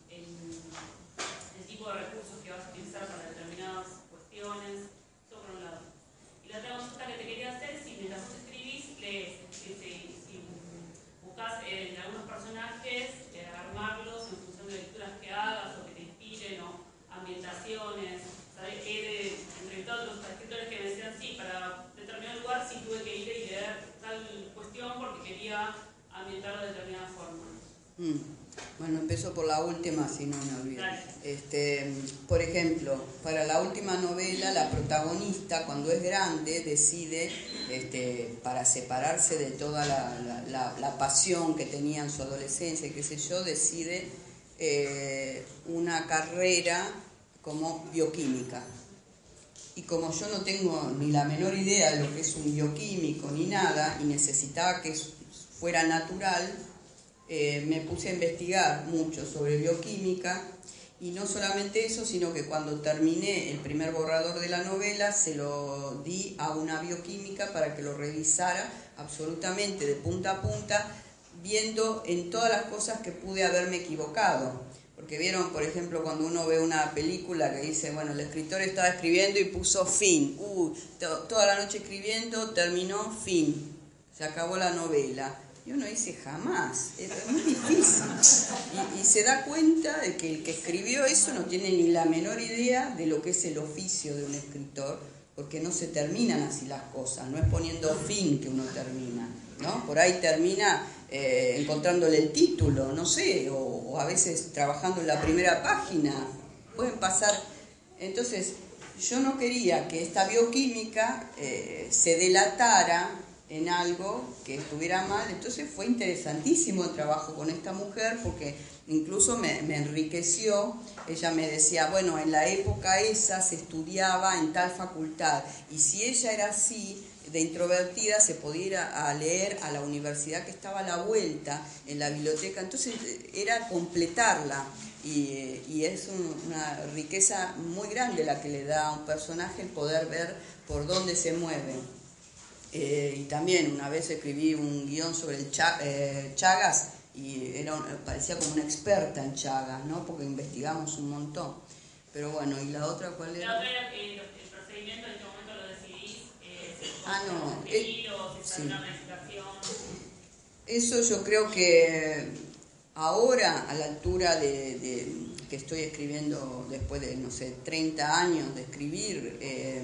tipo de recursos que vas a utilizar para determinadas cuestiones, todo por un lado. Y la otra consulta que te quería hacer es si mientras vos escribís, lees, si buscas en algunos personajes armarlos en función de lecturas que hagas o que te inspiren o ambientaciones. ¿Sabes? He entrevistado a otros escritores que me decían, sí, para determinado lugar sí tuve que ir y leer tal cuestión porque quería ambientarlo de determinada forma. Bueno, empiezo por la última, si no me olvido. Por ejemplo, para la última novela, la protagonista, cuando es grande, decide, para separarse de toda la pasión que tenía en su adolescencia y qué sé yo, decide una carrera como bioquímica. Y como yo no tengo ni la menor idea de lo que es un bioquímico ni nada, y necesitaba que fuera natural, me puse a investigar mucho sobre bioquímica Y no solamente eso, sino que cuando terminé el primer borrador de la novela, se lo di a una bioquímica para que lo revisara absolutamente de punta a punta, viendo en todas las cosas que pude haberme equivocado. Porque vieron, por ejemplo, cuando uno ve una película que dice, bueno, el escritor estaba escribiendo y puso fin. Toda la noche escribiendo, terminó, fin. Se acabó la novela. Y uno dice, jamás, es muy difícil. Y se da cuenta de que el que escribió eso no tiene ni la menor idea de lo que es el oficio de un escritor, porque no se terminan así las cosas, no es poniendo fin que uno termina, ¿no? Por ahí termina encontrándole el título, no sé, o a veces trabajando en la primera página, pueden pasar. Entonces, yo no quería que esta bioquímica se delatara en algo que estuviera mal, entonces fue interesantísimo el trabajo con esta mujer porque incluso me enriqueció. Ella me decía, bueno, en la época esa se estudiaba en tal facultad y si ella era así, de introvertida, se podía ir a leer a la universidad que estaba a la vuelta, en la biblioteca, entonces era completarla y es una riqueza muy grande la que le da a un personaje el poder ver por dónde se mueve. Y también una vez escribí un guión sobre el Chagas y parecía como una experta en Chagas, ¿no? Porque investigamos un montón. Pero bueno, ¿y la otra cuál era? La otra era el procedimiento, en qué momento lo decidís, No, o si sí. una licitación. Eso yo creo que ahora, a la altura de que estoy escribiendo después de, no sé, 30 años de escribir,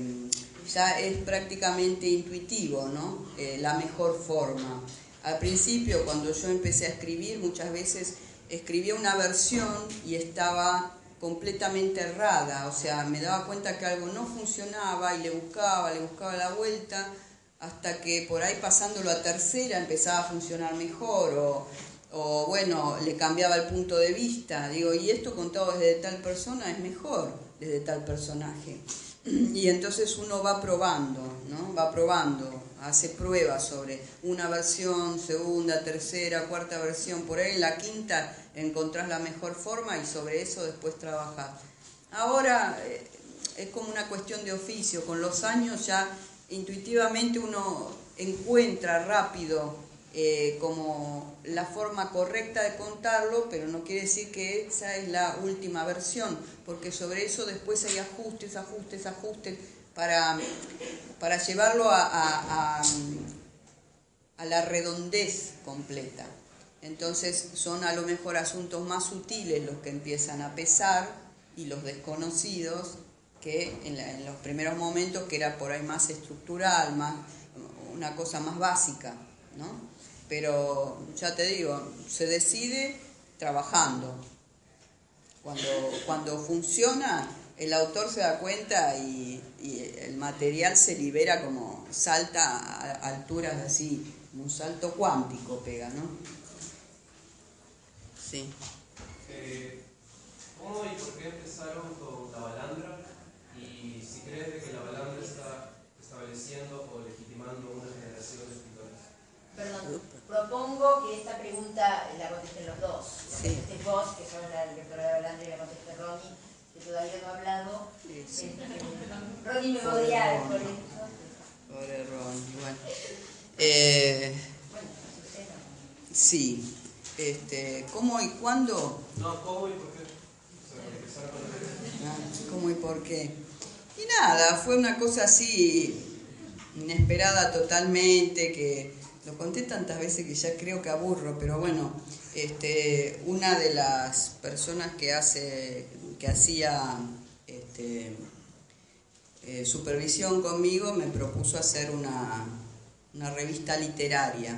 ya es prácticamente intuitivo, ¿no? La mejor forma. Al principio, cuando yo empecé a escribir, muchas veces escribía una versión y estaba completamente errada, o sea, me daba cuenta que algo no funcionaba y le buscaba la vuelta, hasta que por ahí pasándolo a tercera empezaba a funcionar mejor, o bueno, le cambiaba el punto de vista, digo, y esto contado desde tal persona es mejor desde tal personaje. Y entonces uno va probando, ¿no? Va probando, hace pruebas sobre una versión, segunda, tercera, cuarta versión, por ahí en la quinta encontrás la mejor forma y sobre eso después trabajás. Ahora es como una cuestión de oficio, con los años ya intuitivamente uno encuentra rápido como la forma correcta de contarlo, pero no quiere decir que esa es la última versión, porque sobre eso después hay ajustes para llevarlo a la redondez completa. Entonces son a lo mejor asuntos más sutiles los que empiezan a pesar y los desconocidos que en los primeros momentos, que era por ahí más estructural, más una cosa más básica, ¿no? Pero ya te digo, se decide trabajando. Cuando funciona, el autor se da cuenta y el material se libera, como salta a alturas así, un salto cuántico pega, ¿no? Sí. ¿Cómo y por qué empezaron con La Balandra? Y si crees de que La Balandra está estableciendo o legitimando una generación de escritores. Perdón, propongo que esta pregunta la contesten los dos. La contestes vos, que sos la directora de Balandra, y la conteste Ronnie, que todavía no ha hablado. Sí. Ronnie me va a odiar por esto. Pobre Ronnie, bueno. Sí. ¿Cómo y cuándo? No, ¿cómo y por qué? ¿Cómo y por qué? Y nada, fue una cosa así inesperada totalmente, que lo conté tantas veces que ya creo que aburro, pero bueno, una de las personas que hacía supervisión conmigo me propuso hacer una revista literaria.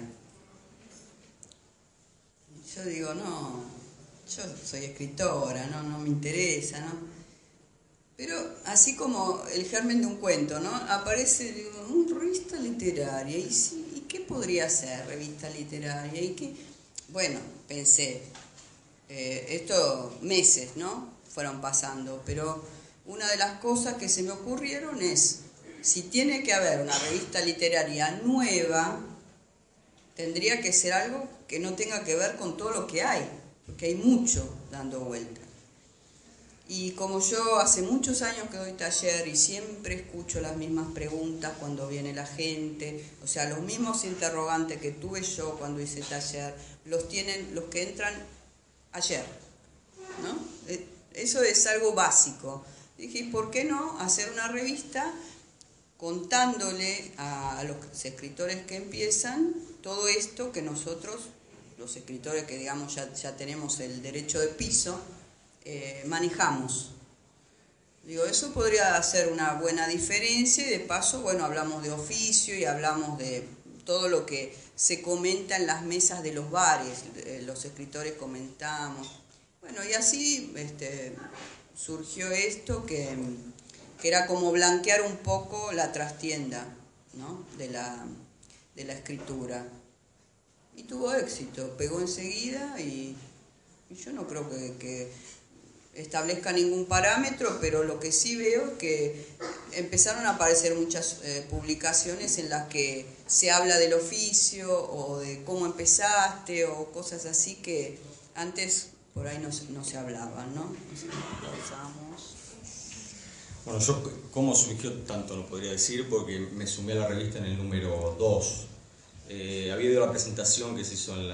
Yo digo, no, yo soy escritora, no me interesa, ¿no? Pero así como el germen de un cuento, ¿no? Aparece, digo, una revista literaria, ¿y qué podría ser revista literaria? ¿Y qué? Bueno, pensé, esto meses, ¿no? Fueron pasando, pero una de las cosas que se me ocurrieron es, si tiene que haber una revista literaria nueva, tendría que ser algo que no tenga que ver con todo lo que hay, porque hay mucho dando vuelta. Y como yo hace muchos años que doy taller y siempre escucho las mismas preguntas cuando viene la gente, o sea, los mismos interrogantes que tuve yo cuando hice taller, los tienen los que entran ayer, ¿no? Eso es algo básico. Dije, ¿por qué no hacer una revista contándole a los escritores que empiezan todo esto que nosotros, los escritores que digamos ya tenemos el derecho de piso, manejamos? Digo, eso podría hacer una buena diferencia y de paso, bueno, hablamos de oficio y hablamos de todo lo que se comenta en las mesas de los bares, los escritores comentamos. Bueno, y así surgió esto que era como blanquear un poco la trastienda, ¿no? de la escritura. Y tuvo éxito, pegó enseguida y yo no creo que establezca ningún parámetro, pero lo que sí veo es que empezaron a aparecer muchas publicaciones en las que se habla del oficio o de cómo empezaste o cosas así que antes por ahí no se hablaban, ¿no? Bueno, yo cómo surgió tanto no podría decir porque me sumé a la revista en el número 2. Había ido a la presentación que se hizo en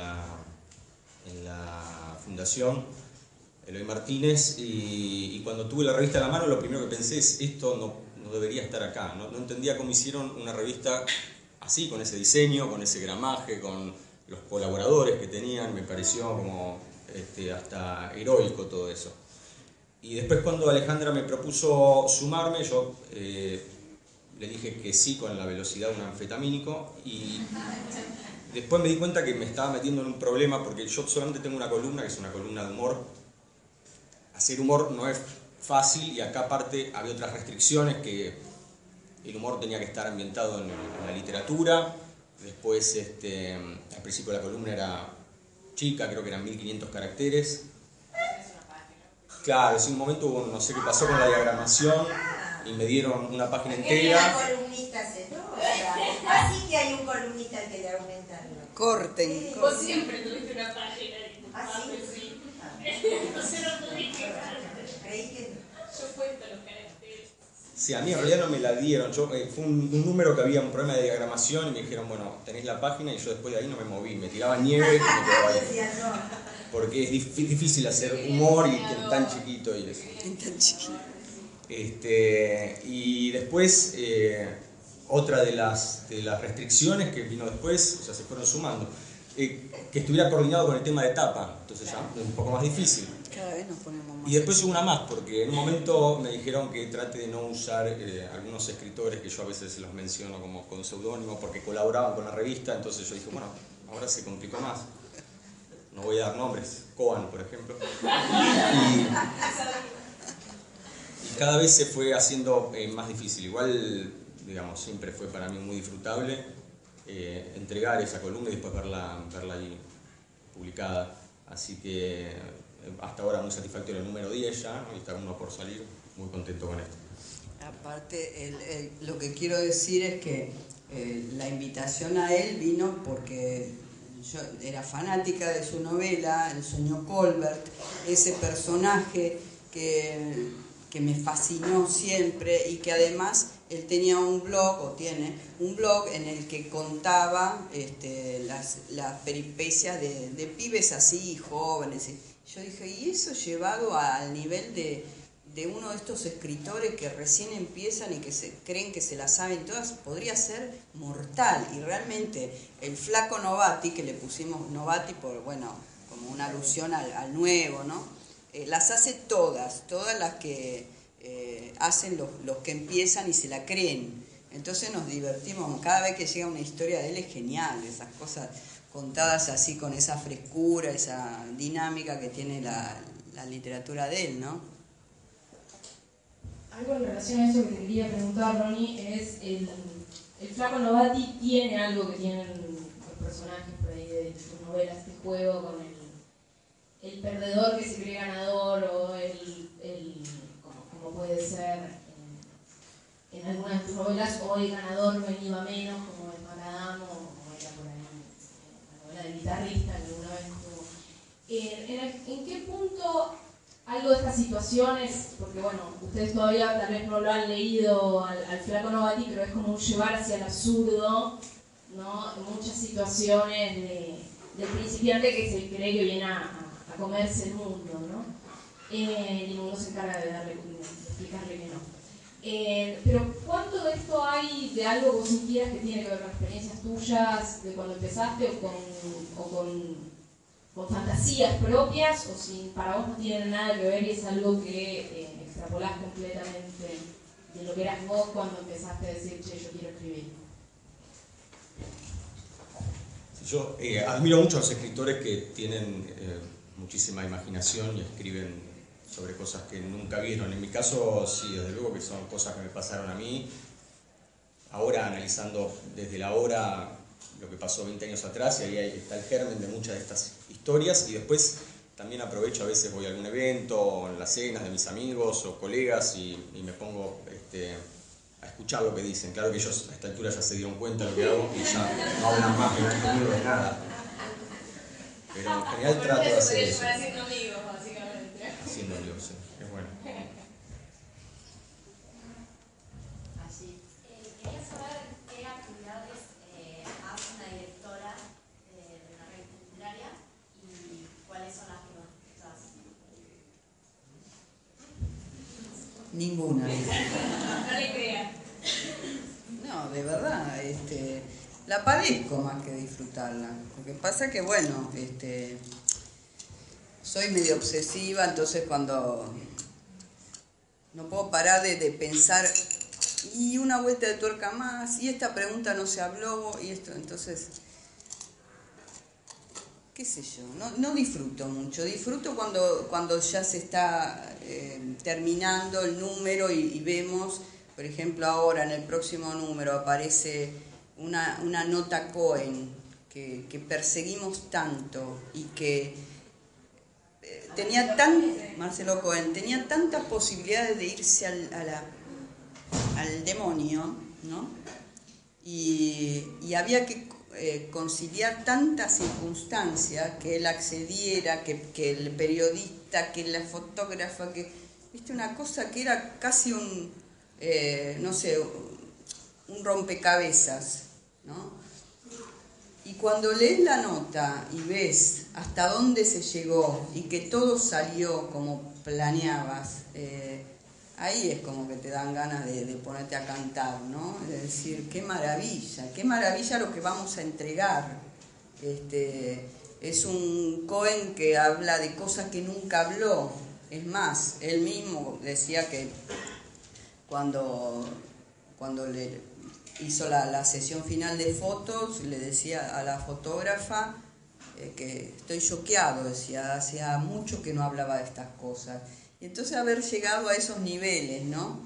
la fundación Eloy Martínez y cuando tuve la revista en la mano lo primero que pensé es esto no debería estar acá. No entendía cómo hicieron una revista así, con ese diseño, con ese gramaje, con los colaboradores que tenían, me pareció como hasta heroico todo eso. Y después cuando Alejandra me propuso sumarme, yo le dije que sí con la velocidad de un anfetamínico y después me di cuenta que me estaba metiendo en un problema porque yo solamente tengo una columna que es una columna de humor. Hacer humor no es fácil y acá aparte había otras restricciones que el humor tenía que estar ambientado en la literatura. Después al principio la columna era chica, creo que eran 1500 caracteres. Claro, en un momento hubo, no sé qué pasó con la diagramación y me dieron una página entera. Así que hay un columnista al que le aumentaron. Corten. Vos siempre tuviste una página. ¿Ah, sí? Entonces no tuviste. Creí que yo cuento los caracteres. Sí, a mí en realidad no me la dieron. Fue un número que había un problema de diagramación y me dijeron, bueno, tenés la página y yo después de ahí no me moví. Me tiraba nieve y me quedaba ahí. Porque es difícil hacer humor y tan chiquito y eso. Tan chiquito. Y después, otra de las restricciones que vino después, o sea, se fueron sumando, que estuviera coordinado con el tema de tapa, entonces ya un poco más difícil. Cada vez nos ponemos más. Y después hubo una más, porque en un momento me dijeron que trate de no usar algunos escritores que yo a veces los menciono como con seudónimo porque colaboraban con la revista, entonces yo dije, bueno, ahora se complicó más. No voy a dar nombres, Coan, por ejemplo. Y cada vez se fue haciendo más difícil. Igual, digamos, siempre fue para mí muy disfrutable entregar esa columna y después verla ahí publicada. Así que hasta ahora muy satisfactorio el número 10 ya, ¿no? Y está uno por salir, muy contento con esto. Aparte, lo que quiero decir es que la invitación a él vino porque yo era fanática de su novela, El sueño Colbert, ese personaje que me fascinó siempre y que además él tenía un blog, o tiene un blog en el que contaba las peripecias de pibes así, jóvenes. Yo dije, y eso llevado al nivel de uno de estos escritores que recién empiezan y que creen que se las saben todas, podría ser mortal. Y realmente el flaco Novati, que le pusimos Novati por, bueno, como una alusión al nuevo, ¿no? Las hace todas las que hacen los que empiezan y se la creen. Entonces nos divertimos, cada vez que llega una historia de él es genial, esas cosas contadas así con esa frescura, esa dinámica que tiene la literatura de él, ¿no? Algo en relación a eso que te quería preguntar, Ronnie, es el flaco Novati tiene algo que tienen los personajes por ahí de sus novelas, este juego con el perdedor que se cree ganador o como puede ser en algunas de tus novelas, o el ganador venido a menos, como el Macadam, o como era por ahí la novela del guitarrista que alguna vez tuvo. ¿En qué punto algo de estas situaciones, porque bueno, ustedes todavía tal vez no lo han leído al Flaco Novati, pero es como un llevar hacia el absurdo, ¿no? Muchas situaciones del principiante que se cree que viene a comerse el mundo, ¿no? Y el mundo se encarga de explicarle que no. Pero ¿cuánto de esto hay de algo que vos sintieras que tiene que ver con experiencias tuyas de cuando empezaste o con fantasías propias, o si para vos no tiene nada que ver y es algo que extrapolás completamente de lo que eras vos cuando empezaste a decir, che, yo quiero escribir? Yo admiro mucho a los escritores que tienen muchísima imaginación y escriben sobre cosas que nunca vieron. En mi caso, sí, desde luego que son cosas que me pasaron a mí. Ahora, analizando desde la hora lo que pasó 20 años atrás, y ahí está el germen de muchas de estas historias, y después también aprovecho, a veces voy a algún evento, o en las cenas de mis amigos o colegas, y me pongo a escuchar lo que dicen. Claro que ellos a esta altura ya se dieron cuenta de lo que hago y ya no hablan más conmigo de nada. Pero en general trato de hacer eso. Haciendo amigos, básicamente. Haciendo amigos, sí. Es bueno. Así. Quería saber qué actividades hace una directora de una revista literaria y cuáles son las que más usas. Ninguna. No le crean. No, de verdad, la padezco más que disfrutarla. Lo que pasa que, bueno, soy medio obsesiva, entonces cuando no puedo parar de pensar, y una vuelta de tuerca más, y esta pregunta no se habló, y esto, entonces, qué sé yo, no disfruto mucho. Disfruto cuando ya se está terminando el número y vemos, por ejemplo, ahora en el próximo número aparece una nota Cohen que perseguimos tanto y que Marcelo Cohen tenía tantas posibilidades de irse al demonio, ¿no? Y había que conciliar tantas circunstancias, que él accediera, que el periodista, que la fotógrafa, que, viste, una cosa que era casi un rompecabezas, ¿no? Y cuando lees la nota y ves hasta dónde se llegó y que todo salió como planeabas, ahí es como que te dan ganas de ponerte a cantar, ¿no? Es decir, qué maravilla lo que vamos a entregar. Es un Cohen que habla de cosas que nunca habló. Es más, él mismo decía que cuando le hizo la sesión final de fotos, le decía a la fotógrafa que estoy choqueado, decía, hacía mucho que no hablaba de estas cosas. Y entonces haber llegado a esos niveles, ¿no?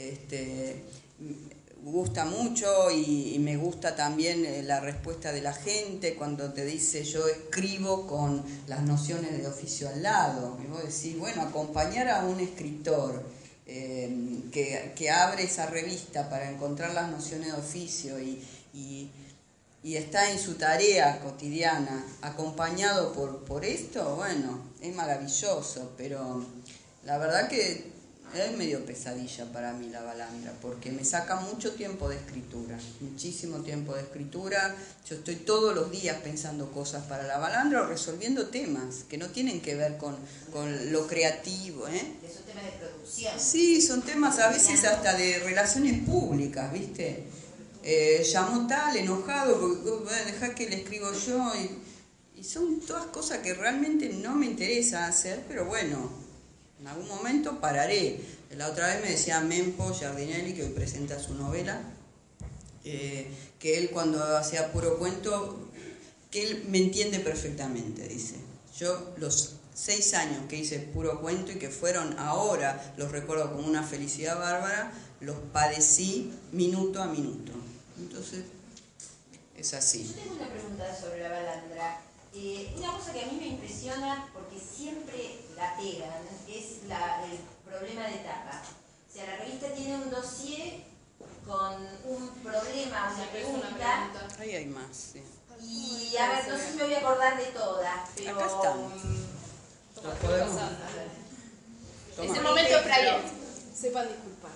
Gusta mucho y me gusta también la respuesta de la gente cuando te dice yo escribo con las nociones de oficio al lado. Y vos decís, bueno, acompañar a un escritor que abre esa revista para encontrar las nociones de oficio y está en su tarea cotidiana, acompañado por esto, bueno, es maravilloso, pero la verdad que es medio pesadilla para mí la balandra, porque me saca mucho tiempo de escritura, muchísimo tiempo de escritura. Yo estoy todos los días pensando cosas para la balandra o resolviendo temas que no tienen que ver con lo creativo, Que son temas de producción. Sí, son temas a veces hasta de relaciones públicas, ¿viste? Llamó tal, enojado, porque dejá que le escribo yo, y son todas cosas que realmente no me interesa hacer, pero bueno, en algún momento pararé. La otra vez me decía Mempo Giardinelli, que hoy presenta su novela, que él cuando hacía puro cuento, que él me entiende perfectamente, dice. Yo los 6 años que hice puro cuento y que fueron ahora, los recuerdo como una felicidad bárbara, los padecí minuto a minuto. Entonces, es así. Yo tengo una pregunta sobre la balandra. Una cosa que a mí me impresiona, porque siempre la pegan, es el problema de tapa. O sea, la revista tiene un dossier con un problema, una pregunta. Ahí hay más, sí. Y a ver, no sé si me voy a acordar de todas, pero... Acá están. Las podemos. Toma. Ese momento es private. Sepan disculpar.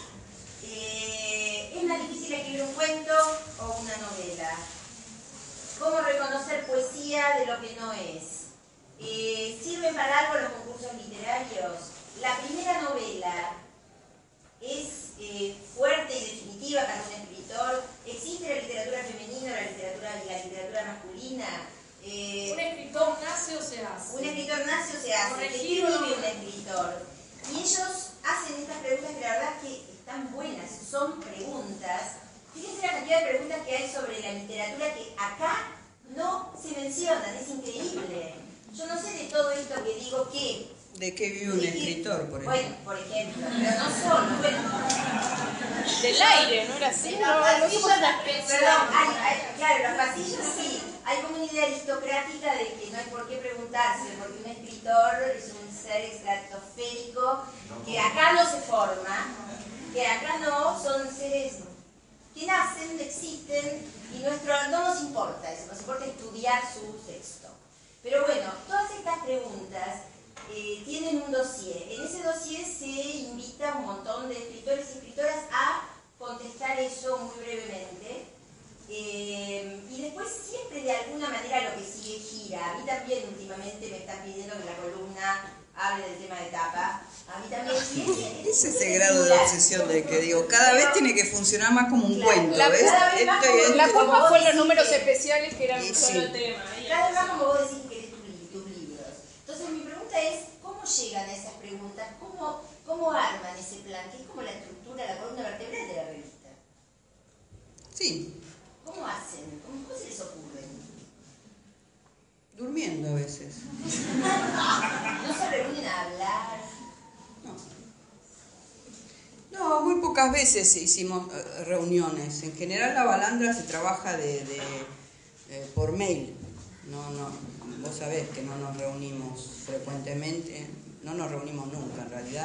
¿Es más difícil escribir un cuento o una novela? ¿Cómo reconocer poesía de lo que no es? ¿Sirven para algo los concursos literarios? La primera novela es fuerte y definitiva para un escritor. ¿Existe la literatura femenina o la literatura masculina? ¿Un escritor nace o se hace? Un escritor nace o se hace. ¿Qué escribe un escritor? Y ellos hacen estas preguntas que la verdad es que están buenas, son preguntas. Fíjense la cantidad de preguntas que hay sobre la literatura que acá no se mencionan, es increíble. Yo no sé de todo esto que digo que... ¿De qué vive un escritor, por ejemplo? Bueno, por ejemplo, pero no solo, bueno. Del aire, ¿no era así? No somos una especie. Perdón, claro, los pasillos sí. Hay como una idea aristocrática de que no hay por qué preguntarse, porque un escritor es un ser estratosférico que acá no se forma, que acá no, son seres que nacen, existen, y no nos importa eso, nos importa estudiar su texto. Pero bueno, todas estas preguntas tienen un dossier. En ese dossier se invita a un montón de escritores y escritoras a contestar eso muy brevemente. Y después siempre de alguna manera lo que sigue gira. A mí también últimamente me están pidiendo que la columna hable del tema de tapa. A mí también. Es ese grado de obsesión del que digo, cada vez tiene que funcionar más como un cuento, ¿ves? La culpa fue los números especiales que eran un solo tema. Cada vez más como vos decís que tus libros. Entonces mi pregunta es, ¿cómo llegan a esas preguntas? ¿Cómo arman ese plan? Que es como la estructura, la columna vertebral de la revista. Sí. ¿Cómo hacen? ¿Cómo se les ocurre? Durmiendo a veces. ¿No se reúnen a hablar? No, muy pocas veces hicimos reuniones. En general la balandra se trabaja por mail. No, vos sabés que no nos reunimos frecuentemente. No nos reunimos nunca en realidad.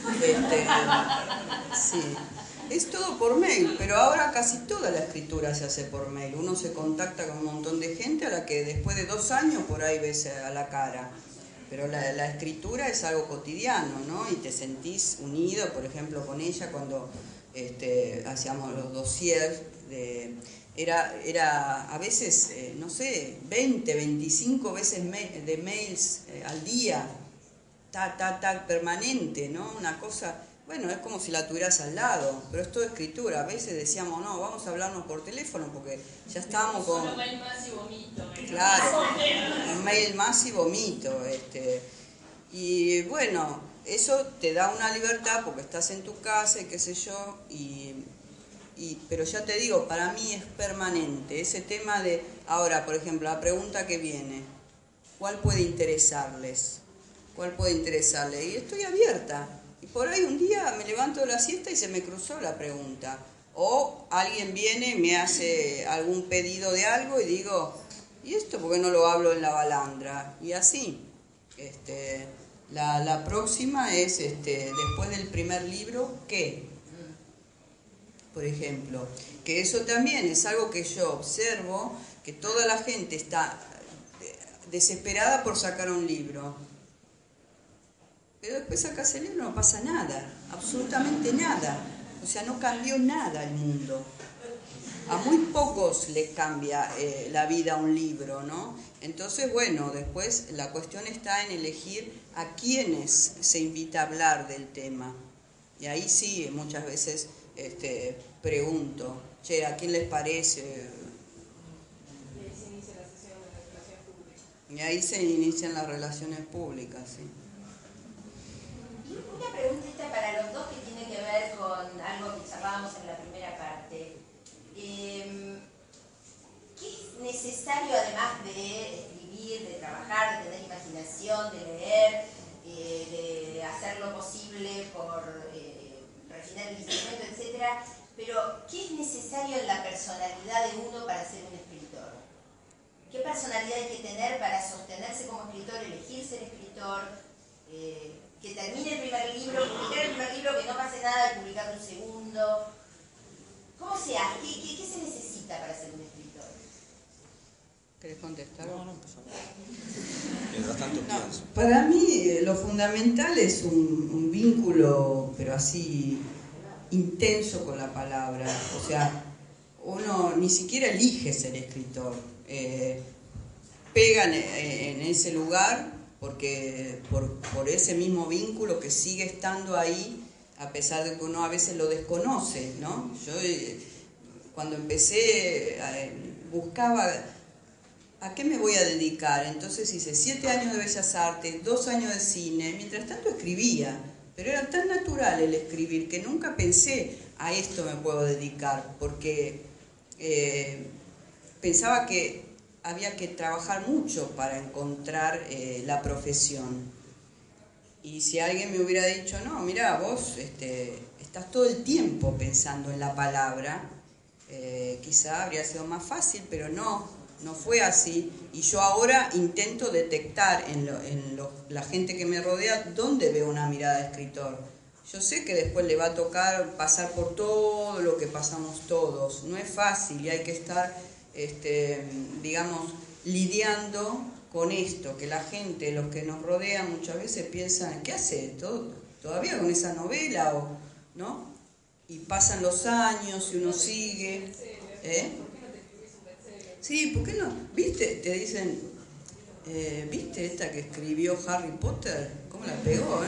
Sí. Es todo por mail, pero ahora casi toda la escritura se hace por mail. Uno se contacta con un montón de gente a la que después de 2 años por ahí ves a la cara. Pero la escritura es algo cotidiano, ¿no? Y te sentís unido, por ejemplo, con ella cuando hacíamos los dossiers. Era a veces, no sé, 20, 25 veces de mails al día, permanente, ¿no? Una cosa... Bueno, es como si la tuvieras al lado, pero es todo escritura. A veces decíamos, no, vamos a hablarnos por teléfono porque ya estábamos con... Solo mail más y vomito. Claro, un mail más y vomito. Y bueno, eso te da una libertad porque estás en tu casa y qué sé yo, pero ya te digo, para mí es permanente. Ese tema de, ahora, por ejemplo, la pregunta que viene, ¿cuál puede interesarles? ¿Cuál puede interesarles? Y estoy abierta. Y por ahí un día me levanto de la siesta y se me cruzó la pregunta. O alguien viene, me hace algún pedido de algo y digo, ¿y esto por qué no lo hablo en la balandra? Y así. La próxima es, después del primer libro, ¿qué? Por ejemplo, que eso también es algo que yo observo, que toda la gente está desesperada por sacar un libro. Pero después sacas el libro, no pasa nada, absolutamente nada. O sea, no cambió nada el mundo. A muy pocos les cambia la vida un libro, ¿no? Entonces, bueno, después la cuestión está en elegir a quiénes se invita a hablar del tema. Y ahí sí, muchas veces pregunto, che, ¿a quién les parece? Y ahí se inician las relaciones públicas, sí. Una pregunta para los dos que tiene que ver con algo que charlábamos en la primera parte. ¿Qué es necesario además de escribir, de trabajar, de tener imaginación, de leer, de hacer lo posible por refinar el instrumento, etcétera? Pero ¿qué es necesario en la personalidad de uno para ser un escritor? ¿Qué personalidad hay que tener para sostenerse como escritor, elegir ser escritor? Que termine el primer libro, publicar el primer libro, que no pase nada y publicar un segundo. ¿Cómo se hace? ¿Qué se necesita para ser un escritor? ¿Querés contestar? No, empezó. Mientras tanto, pienso. Para mí lo fundamental es un vínculo, pero así intenso con la palabra. O sea, uno ni siquiera elige ser escritor. Pegan en ese lugar porque por ese mismo vínculo que sigue estando ahí, a pesar de que uno a veces lo desconoce, ¿no? Yo cuando empecé buscaba ¿a qué me voy a dedicar? Entonces hice 7 años de Bellas Artes, 2 años de cine, mientras tanto escribía, pero era tan natural el escribir que nunca pensé a esto me puedo dedicar, porque pensaba que había que trabajar mucho para encontrar la profesión. Y si alguien me hubiera dicho, no, mira, vos estás todo el tiempo pensando en la palabra, quizá habría sido más fácil, pero no fue así. Y yo ahora intento detectar en la gente que me rodea dónde veo una mirada de escritor. Yo sé que después le va a tocar pasar por todo lo que pasamos todos. No es fácil y hay que estar, digamos, lidiando con esto, que la gente, los que nos rodean muchas veces piensan, ¿qué hace? ¿Todavía con esa novela? ¿No? Y pasan los años y uno sigue. Sí, ¿por qué no? ¿Viste? Te dicen, ¿viste esta que escribió Harry Potter? ¿Cómo la pegó,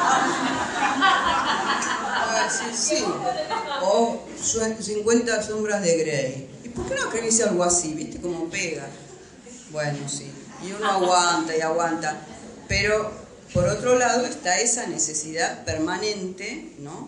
Sí. O 50 sombras de Grey. ¿Y por qué no escribís algo así? ¿Viste cómo pega? Bueno, sí. Y uno aguanta y aguanta. Pero, por otro lado, está esa necesidad permanente, ¿no?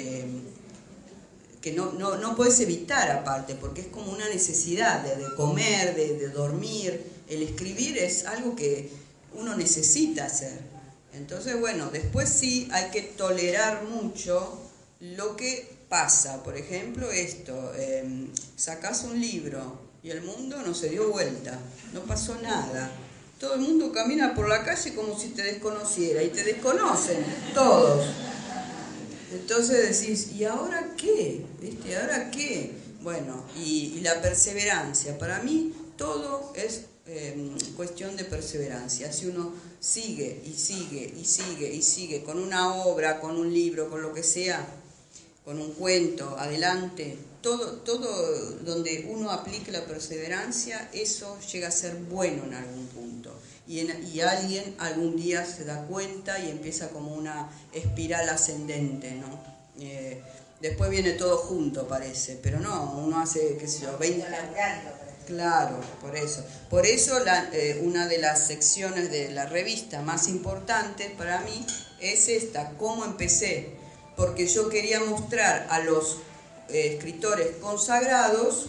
Que no puedes evitar aparte, porque es como una necesidad de comer, de dormir. El escribir es algo que uno necesita hacer. Entonces, bueno, después sí hay que tolerar mucho lo que pasa. Por ejemplo, esto, sacás un libro y el mundo no se dio vuelta, no pasó nada. Todo el mundo camina por la calle como si te desconociera, y te desconocen todos. Entonces decís, ¿y ahora qué? ¿Viste? ¿Ahora qué? Bueno, y la perseverancia. Para mí todo es cuestión de perseverancia. Si uno sigue y sigue y sigue y sigue con una obra, con un libro, con lo que sea, con un cuento, adelante, todo donde uno aplique la perseverancia, eso llega a ser bueno en algún punto. Y alguien algún día se da cuenta y empieza como una espiral ascendente, ¿no? Después viene todo junto, parece, pero no, uno hace, qué sé yo, 20 años. Claro, por eso. Por eso una de las secciones de la revista más importantes para mí es esta, cómo empecé, porque yo quería mostrar a los escritores consagrados,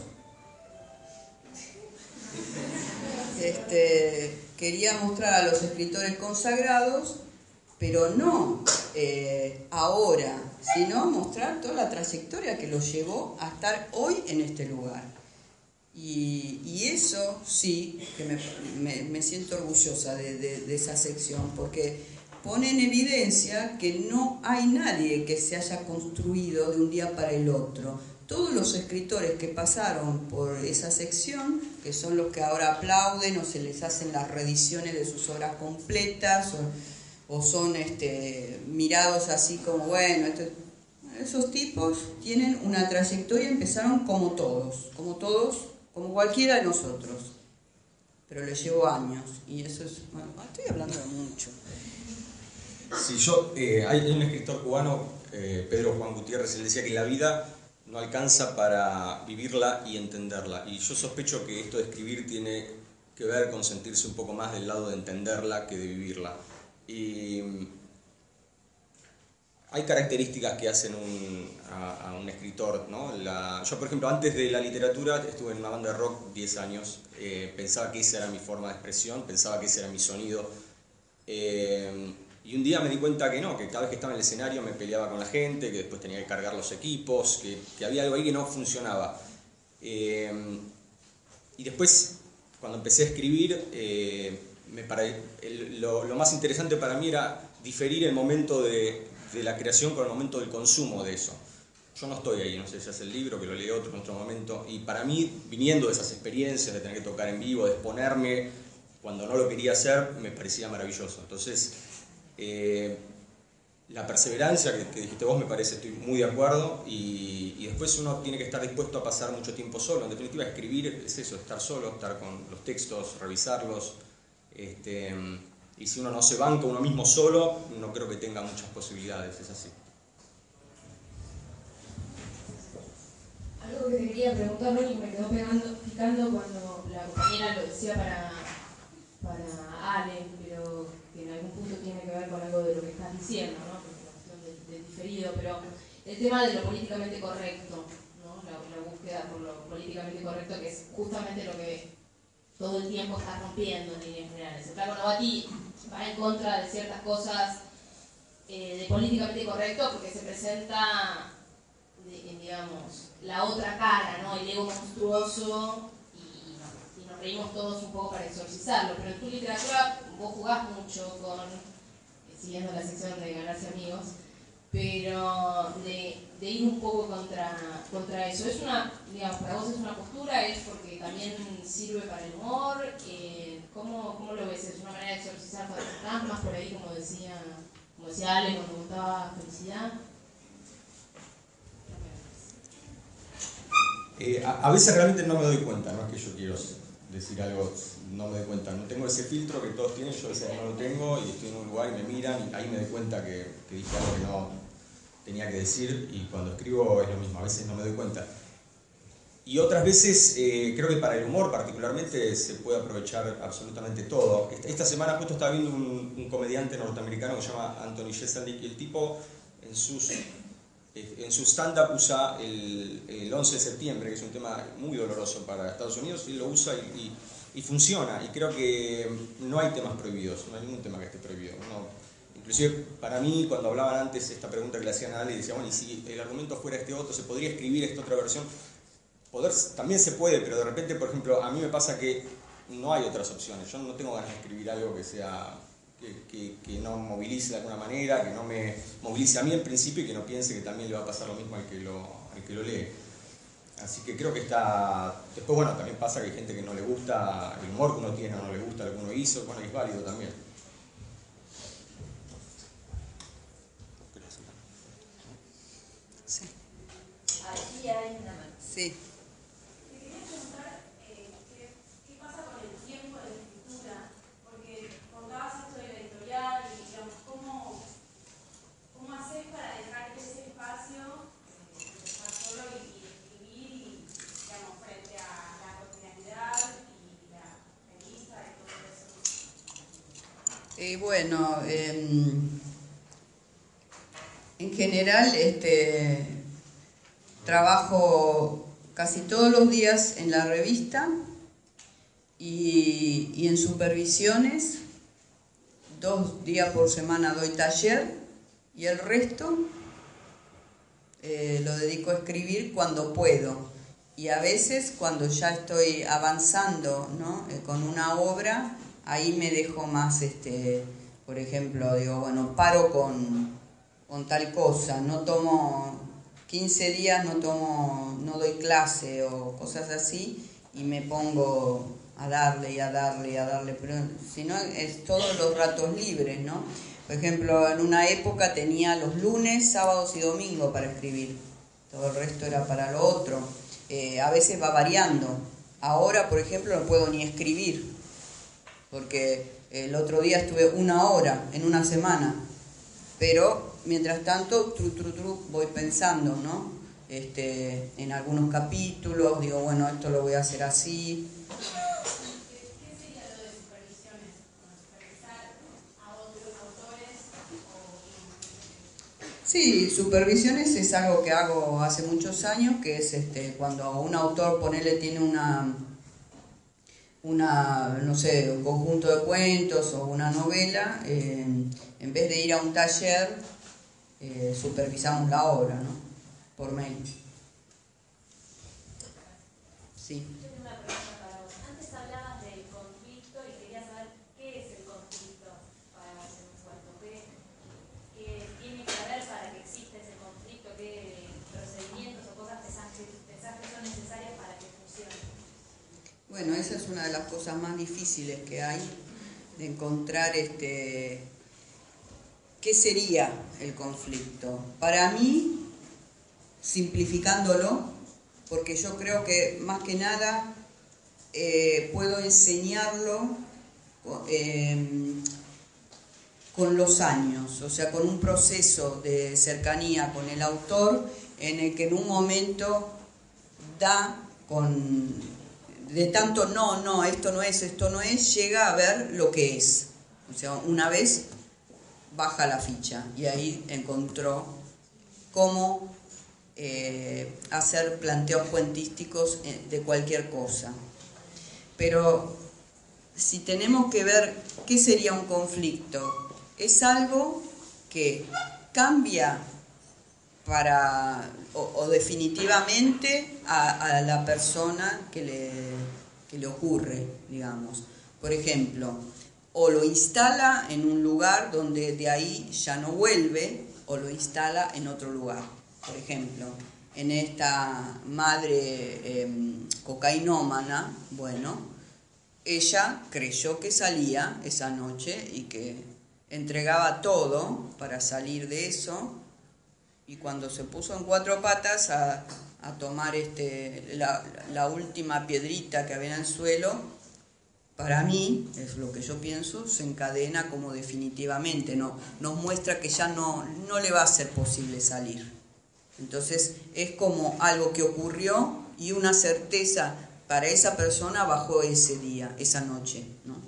pero no ahora, sino mostrar toda la trayectoria que los llevó a estar hoy en este lugar. Y eso sí, que me siento orgullosa de esa sección, porque pone en evidencia que no hay nadie que se haya construido de un día para el otro. Todos los escritores que pasaron por esa sección, que son los que ahora aplauden o se les hacen las reediciones de sus obras completas, o son mirados así como, bueno, esos tipos tienen una trayectoria, empezaron como todos, como cualquiera de nosotros, pero les llevó años, y eso es, bueno, estoy hablando de mucho. Sí, hay un escritor cubano, Pedro Juan Gutiérrez, él decía que la vida no alcanza para vivirla y entenderla, y yo sospecho que esto de escribir tiene que ver con sentirse un poco más del lado de entenderla que de vivirla. Y hay características que hacen a un escritor, ¿no? Yo, por ejemplo, antes de la literatura estuve en una banda de rock 10 años, pensaba que esa era mi forma de expresión, pensaba que ese era mi sonido, y un día me di cuenta que no, que cada vez que estaba en el escenario me peleaba con la gente, que después tenía que cargar los equipos, que había algo ahí que no funcionaba. Y después, cuando empecé a escribir, lo más interesante para mí era diferir el momento de la creación con el momento del consumo de eso. yo no estoy ahí, no sé si hace el libro, que lo lee otro en otro momento, y para mí, viniendo de esas experiencias, de tener que tocar en vivo, de exponerme, cuando no lo quería hacer, me parecía maravilloso. Entonces, la perseverancia que dijiste vos me parece, estoy muy de acuerdo, y después uno tiene que estar dispuesto a pasar mucho tiempo solo. En definitiva, escribir es eso, estar solo, estar con los textos, revisarlos, y si uno no se banca uno mismo solo, no creo que tenga muchas posibilidades, es así. Algo que te quería preguntar, Ronnie, me quedó picando cuando la compañera lo decía para Ale, pero que en algún punto tiene que ver con algo de lo que estás diciendo, ¿no? Por la cuestión del diferido, pero el tema de lo políticamente correcto, ¿no? La búsqueda por lo políticamente correcto, que es justamente lo que todo el tiempo está rompiendo en líneas generales. El Flaco Novatti va en contra de ciertas cosas de políticamente correcto porque se presenta, digamos, la otra cara, ¿no? El ego monstruoso, y nos reímos todos un poco para exorcizarlo. Pero en tu literatura vos jugás mucho con, siguiendo la sección de ganarse amigos, pero de ir un poco contra eso. Es una, digamos, para vos es una postura, es porque también sirve para el humor. ¿Cómo lo ves? ¿Es una manera de exorcizar fantasmas por ahí, como decía Ale cuando contaba Felicidad? A veces realmente no me doy cuenta, no es que yo quiero decir algo, no me doy cuenta, no tengo ese filtro que todos tienen, yo a veces no lo tengo y estoy en un lugar y me miran y ahí me doy cuenta que dije algo que no tenía que decir, y cuando escribo es lo mismo, a veces no me doy cuenta. Y otras veces creo que para el humor particularmente se puede aprovechar absolutamente todo. Esta semana justo estaba viendo un comediante norteamericano que se llama Anthony Jeselnik, y el tipo en su stand-up usa el 11 de septiembre, que es un tema muy doloroso para Estados Unidos, y lo usa y funciona. Y creo que no hay temas prohibidos, no hay ningún tema que esté prohibido. Inclusive para mí, cuando hablaban antes esta pregunta que le hacían a Ale, decía, bueno, y si el argumento fuera este otro, ¿se podría escribir esta otra versión? También se puede, pero de repente, por ejemplo, a mí me pasa que no hay otras opciones. Yo no tengo ganas de escribir algo que sea... Que no movilice de alguna manera, que no me movilice a mí en principio y que no piense que también le va a pasar lo mismo al que lo lee. Así que creo que está... Después, bueno, también pasa que hay gente que no le gusta el humor que uno tiene o no le gusta lo que uno hizo, bueno, es válido también. Sí. Aquí hay una mano. Sí. Te quería preguntar qué pasa con el tiempo de la escritura, porque contabas esto de la editorial y, digamos, ¿cómo haces para dejar ese espacio de estar solo y escribir, y, digamos, frente a la cotidianidad y la revista y todo eso? Bueno, en general trabajo casi todos los días en la revista y en supervisiones. 2 días por semana doy taller y el resto lo dedico a escribir cuando puedo. Y a veces cuando ya estoy avanzando, ¿no? Con una obra, ahí me dejo más, por ejemplo, digo, bueno, paro con tal cosa, no tomo 15 días, no doy clase o cosas así, y me pongo a darle y a darle y a darle, pero si no es todos los ratos libres, ¿no? Por ejemplo, en una época tenía los lunes, sábados y domingos para escribir, todo el resto era para lo otro. A veces va variando. Ahora, por ejemplo, no puedo ni escribir, porque el otro día estuve 1 hora en una semana, pero mientras tanto voy pensando, ¿no? En algunos capítulos, digo, bueno, esto lo voy a hacer así. ¿Qué sería lo de supervisiones? ¿Supervisar a otros autores? Sí, supervisiones es algo que hago hace muchos años, que es cuando un autor, ponele, tiene no sé, un conjunto de cuentos o una novela, en vez de ir a un taller, supervisamos la obra, ¿no? Por mail. Sí. Yo tengo una pregunta para vos. Antes hablabas del conflicto y quería saber qué es el conflicto para hacer un cuento. ¿Qué tiene que haber para que exista ese conflicto? ¿Qué procedimientos Bueno, esa es una de las cosas más difíciles que hay, de encontrar ¿qué sería el conflicto? Para mí, simplificándolo, porque yo creo que más que nada puedo enseñarlo con los años, o sea, con un proceso de cercanía con el autor en el que en un momento da de tanto no, esto no es, llega a ver lo que es. O sea, una vez baja la ficha y ahí encontró cómo hacer planteos cuentísticos de cualquier cosa. Pero si tenemos que ver qué sería un conflicto, es algo que cambia o definitivamente a la persona que le ocurre, digamos. Por ejemplo, o lo instala en un lugar donde de ahí ya no vuelve, o lo instala en otro lugar. Por ejemplo, en esta madre cocainómana, bueno, ella creyó que salía esa noche y que entregaba todo para salir de eso, y cuando se puso en cuatro patas a tomar la última piedrita que había en el suelo, para mí, es lo que yo pienso, se encadena como definitivamente, nos muestra que ya no le va a ser posible salir. Entonces es como algo que ocurrió y una certeza para esa persona bajo ese día, esa noche, ¿no?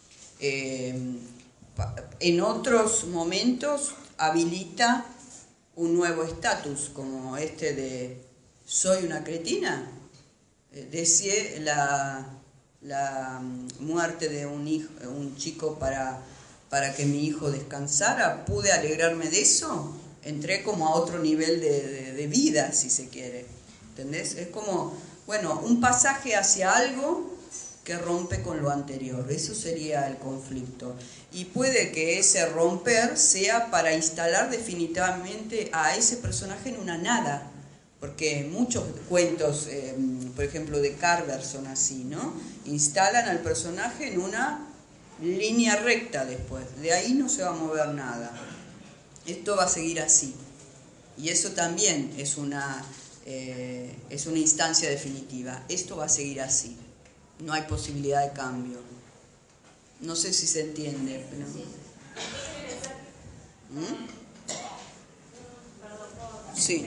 En otros momentos habilita un nuevo estatus, como de soy una cretina. Deseé la muerte de un chico para que mi hijo descansara, pude alegrarme de eso, entré como a otro nivel de vida, si se quiere, ¿entendés? Es como, bueno, un pasaje hacia algo que rompe con lo anterior, eso sería el conflicto. Y puede que ese romper sea para instalar definitivamente a ese personaje en una nada, porque muchos cuentos, por ejemplo, de Carver son así, ¿no? Instalan al personaje en una línea recta después, de ahí no se va a mover nada. Esto va a seguir así. Y eso también es una instancia definitiva. Esto va a seguir así. No hay posibilidad de cambio. No sé si se entiende. Pero... Sí.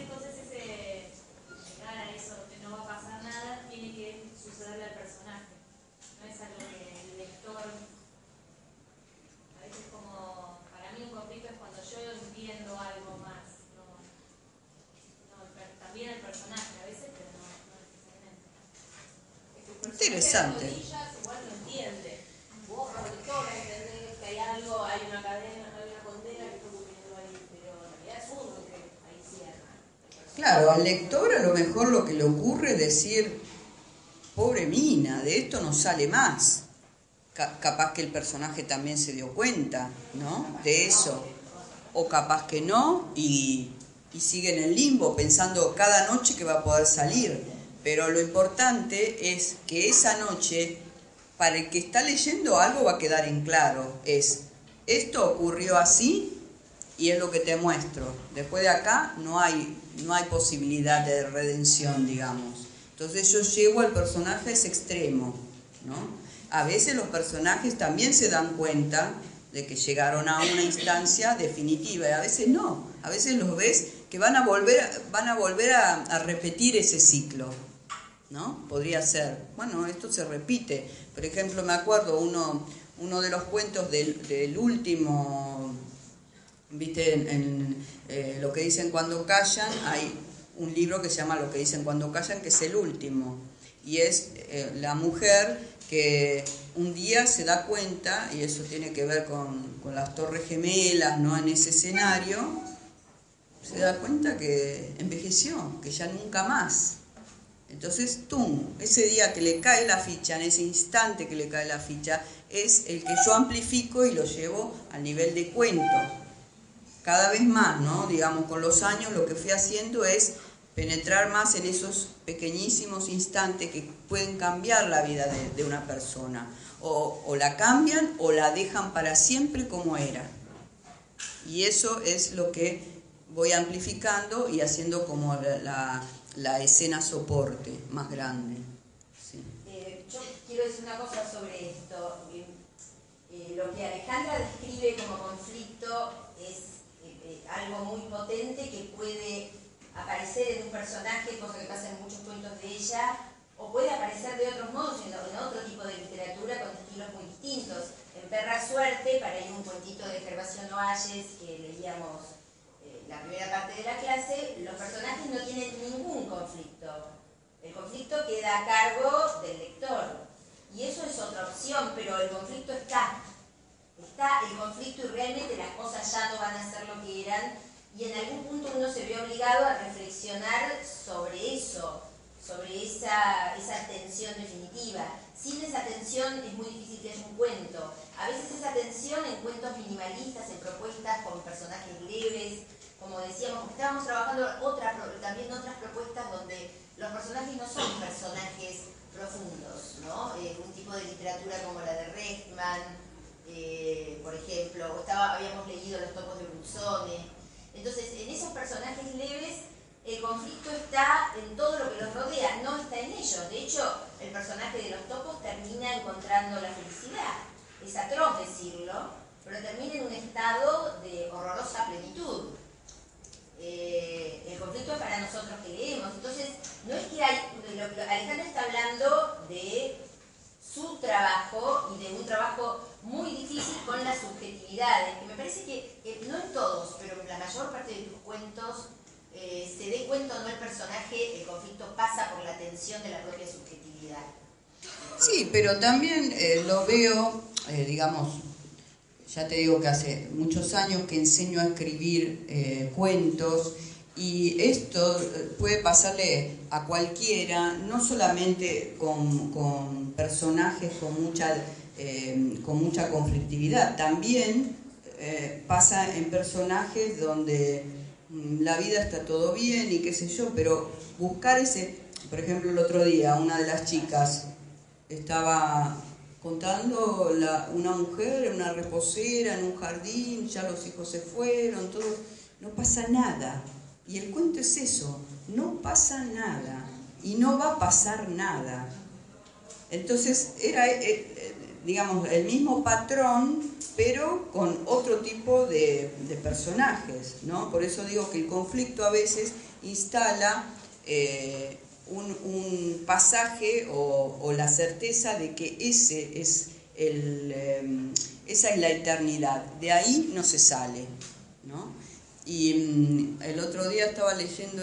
Interesante. Igual no entiende. Vos, lector, entendés que hay algo, hay una cadena, hay una condena que está ocurriendo ahí, pero en realidad es uno que ahí cierra. Claro, al lector a lo mejor lo que le ocurre es decir, pobre mina, de esto no sale más. Capaz que el personaje también se dio cuenta, ¿no? De eso. O capaz que no, y sigue en el limbo pensando cada noche que va a poder salir. Pero lo importante es que esa noche, para el que está leyendo, algo va a quedar en claro. Esto ocurrió así y es lo que te muestro. Después de acá no hay posibilidad de redención, digamos. Entonces yo llevo al personaje a ese extremo, ¿no? A veces los personajes también se dan cuenta de que llegaron a una instancia definitiva y a veces no. A veces los ves que van a volver a repetir ese ciclo, ¿no? Podría ser. Bueno, esto se repite. Por ejemplo, me acuerdo uno de los cuentos del último, ¿viste? En Lo que dicen cuando callan, hay un libro que se llama Lo que dicen cuando callan, que es el último. Y es la mujer que un día se da cuenta, y eso tiene que ver con las Torres Gemelas, ¿no? En ese escenario, se da cuenta que envejeció, que ya nunca más. Entonces, ese día que le cae la ficha, en ese instante que le cae la ficha, es el que yo amplifico y lo llevo al nivel de cuento. Cada vez más, ¿no? Digamos, con los años lo que fui haciendo es penetrar más en esos pequeñísimos instantes que pueden cambiar la vida de una persona. O la cambian o la dejan para siempre como era. Y eso es lo que voy amplificando y haciendo como la escena soporte más grande. Sí. Yo quiero decir una cosa sobre esto. Lo que Alejandra describe como conflicto es algo muy potente que puede aparecer en un personaje, cosa que pasa en muchos cuentos de ella, o puede aparecer de otros modos en otro tipo de literatura con estilos muy distintos. En Perra Suerte, para ir un cuentito de Gervasio Noalles que leíamos la primera parte de la clase, los personajes no tienen ningún conflicto. El conflicto queda a cargo del lector. Y eso es otra opción, pero el conflicto está. Está el conflicto y realmente las cosas ya no van a ser lo que eran. Y en algún punto uno se ve obligado a reflexionar sobre eso, sobre esa tensión definitiva. Sin esa tensión es muy difícil que haya un cuento. A veces esa tensión en cuentos minimalistas, en propuestas con personajes leves, como decíamos, estábamos trabajando también otras propuestas donde los personajes no son personajes profundos, ¿no? Un tipo de literatura como la de Rechtman, por ejemplo, habíamos leído Los topos de Bruzone. Entonces, en esos personajes leves, el conflicto está en todo lo que los rodea, no está en ellos. De hecho, el personaje de los topos termina encontrando la felicidad. Es atroz decirlo, pero termina en un estado de horrorosa plenitud. El conflicto es para nosotros que leemos. Entonces, no es que Alejandra está hablando de su trabajo y de un trabajo muy difícil con las subjetividades, que me parece que no en todos, pero en la mayor parte de tus cuentos se dé cuenta o no el personaje, el conflicto pasa por la tensión de la propia subjetividad. Sí, pero también lo veo, digamos, ya te digo que hace muchos años que enseño a escribir cuentos, y esto puede pasarle a cualquiera, no solamente con personajes con mucha conflictividad, también pasa en personajes donde la vida está todo bien y qué sé yo, pero buscar por ejemplo, el otro día una de las chicas estaba contando una mujer, una reposera en un jardín, ya los hijos se fueron, todo, no pasa nada. Y el cuento es eso, no pasa nada y no va a pasar nada. Entonces era, digamos, el mismo patrón, pero con otro tipo de personajes, ¿no? Por eso digo que el conflicto a veces instala un pasaje o la certeza de que esa es la eternidad. De ahí no se sale, ¿no? Y el otro día estaba leyendo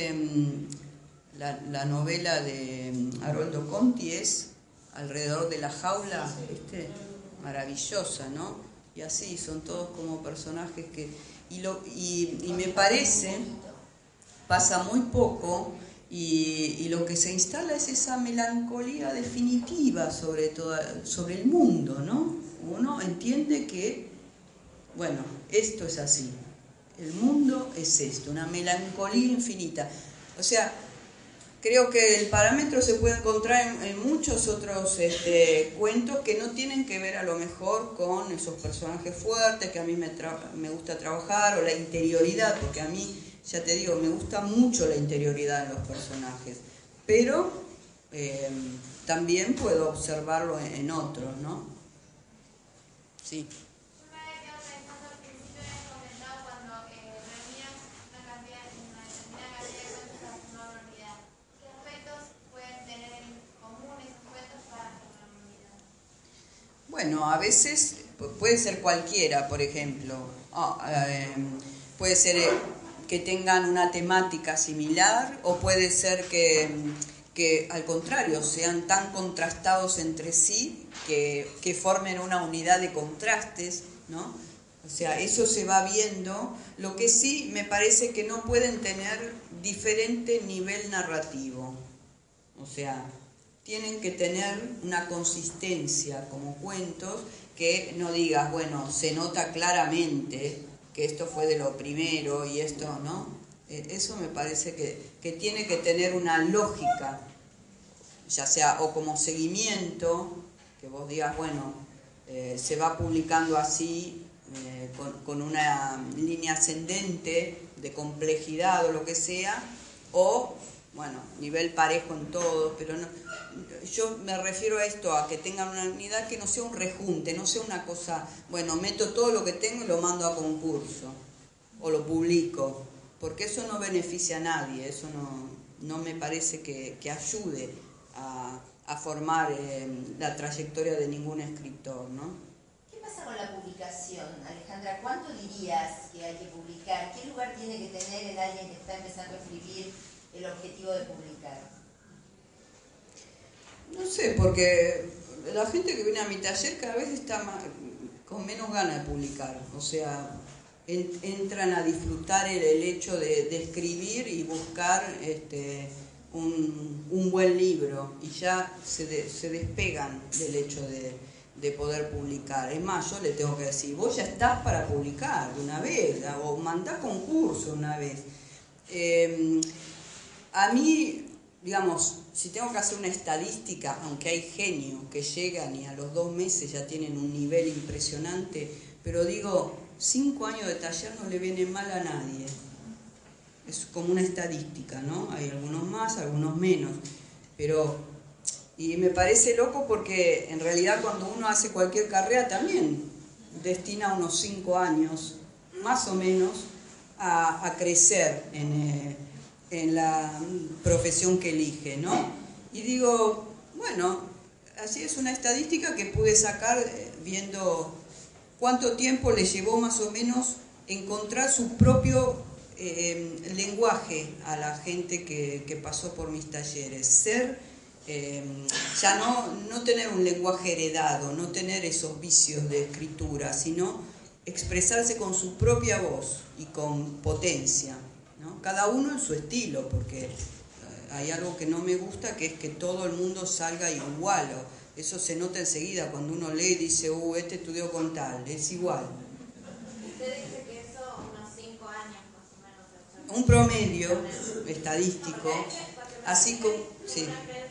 la novela de Haroldo Conti, es Alrededor de la jaula, maravillosa, ¿no? Y así, son todos como personajes que... Y me parece, pasa muy poco, y lo que se instala es esa melancolía definitiva sobre el mundo, ¿no? Uno entiende que, bueno, esto es así. El mundo es esto, una melancolía infinita. O sea, creo que el parámetro se puede encontrar en muchos otros cuentos que no tienen que ver a lo mejor con esos personajes fuertes que a mí me gusta trabajar, o la interioridad, porque a mí, ya te digo, me gusta mucho la interioridad de los personajes. Pero también puedo observarlo en otros, ¿no? Sí. Bueno, a veces puede ser cualquiera, por ejemplo. Puede ser que tengan una temática similar, o puede ser que al contrario sean tan contrastados entre sí que formen una unidad de contrastes, ¿no? O sea, eso se va viendo. Lo que sí me parece que no pueden tener diferente nivel narrativo. O sea, tienen que tener una consistencia como cuentos, que no digas, bueno, se nota claramente que esto fue de lo primero y esto, ¿no? Eso me parece que tiene que tener una lógica, ya sea o como seguimiento, que vos digas, bueno, se va publicando así, con una línea ascendente de complejidad o lo que sea, o, bueno, nivel parejo en todo, pero no, yo me refiero a esto, a que tengan una unidad, que no sea un rejunte, no sea una cosa, bueno, meto todo lo que tengo y lo mando a concurso, o lo publico, porque eso no beneficia a nadie, eso no me parece que ayude a formar la trayectoria de ningún escritor, ¿no? ¿Qué pasa con la publicación, Alejandra? ¿Cuánto dirías que hay que publicar? ¿Qué lugar tiene que tener en alguien que está empezando a escribir el objetivo de publicar? No sé, porque la gente que viene a mi taller cada vez está con menos ganas de publicar, o sea, entran a disfrutar el hecho de escribir y buscar un buen libro, y ya se despegan del hecho de poder publicar. Es más, yo le tengo que decir, vos ya estás para publicar de una vez, o mandá concurso una vez. A mí, digamos, si tengo que hacer una estadística, aunque hay genios que llegan y a los 2 meses ya tienen un nivel impresionante, pero digo, 5 años de taller no le viene mal a nadie. Es como una estadística, ¿no? Hay algunos más, algunos menos, pero... Y me parece loco porque en realidad cuando uno hace cualquier carrera también destina unos 5 años, más o menos, a crecer en la profesión que elige, ¿no? Y digo, bueno, así es una estadística que pude sacar viendo cuánto tiempo le llevó más o menos encontrar su propio lenguaje a la gente que pasó por mis talleres. Ya no tener un lenguaje heredado, no tener esos vicios de escritura, sino expresarse con su propia voz y con potencia, ¿no? Cada uno en su estilo, porque hay algo que no me gusta, que es que todo el mundo salga igual. Eso se nota enseguida cuando uno lee y dice, este estudió con tal, es igual. Usted dice que eso unos 5 años más o menos. Un promedio estadístico, así como... Sí.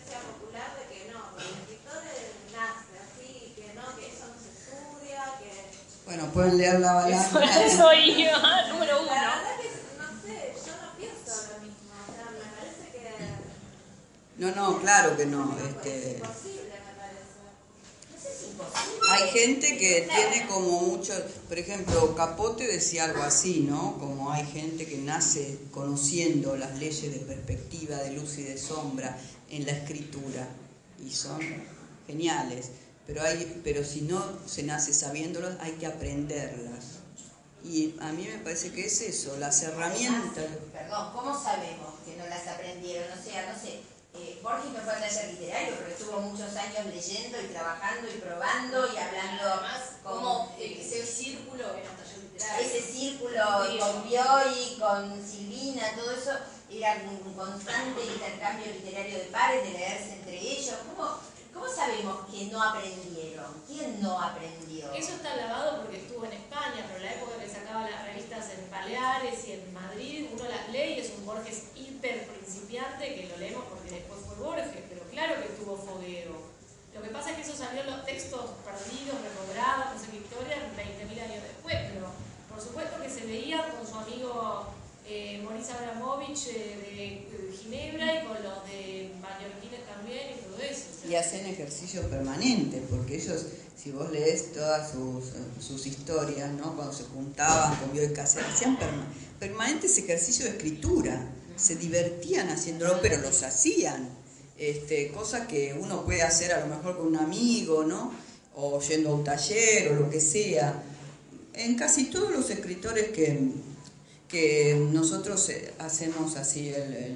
Bueno, pueden leer La Balandra. Soy yo, número 1. La verdad que no sé, yo no pienso lo mismo. O sea, me parece que... No, claro que no. Es imposible, me parece. No sé si es imposible. Hay gente que tiene como mucho... Por ejemplo, Capote decía algo así, ¿no? Como hay gente que nace conociendo las leyes de perspectiva, de luz y de sombra en la escritura. Y son geniales. Pero si no se nace sabiéndolas, hay que aprenderlas. Y a mí me parece que es eso, las herramientas... Perdón, ¿cómo sabemos que no las aprendieron? O sea, no sé, Borges no fue a taller literario, pero estuvo muchos años leyendo y trabajando y probando y hablando más como ese círculo en los talleres literarios. Ese círculo con Bioy, con Silvina, todo eso era un constante intercambio literario de pares, de leerse entre ellos. ¿Cómo sabemos que no aprendieron? ¿Quién no aprendió? Eso está lavado porque estuvo en España, pero en la época que sacaba las revistas en Baleares y en Madrid, uno las lee y es un Borges hiper principiante que lo leemos porque después fue Borges, pero claro que tuvo fogueo. Lo que pasa es que eso salió en los textos perdidos, recobrados, no sé qué historia, 20.000 años después, pero por supuesto que se leía con su amigo Maurice Abramovich de Ginebra y con los de mallorquines también y todo eso. O sea, y hacen ejercicios permanentes, porque ellos, si vos lees todas sus historias, ¿no? Cuando se juntaban con Bioy Cassel, hacían permanentes ejercicios de escritura, se divertían haciéndolo, pero los hacían, cosas que uno puede hacer a lo mejor con un amigo, ¿no? O yendo a un taller o lo que sea. En casi todos los escritores que nosotros hacemos así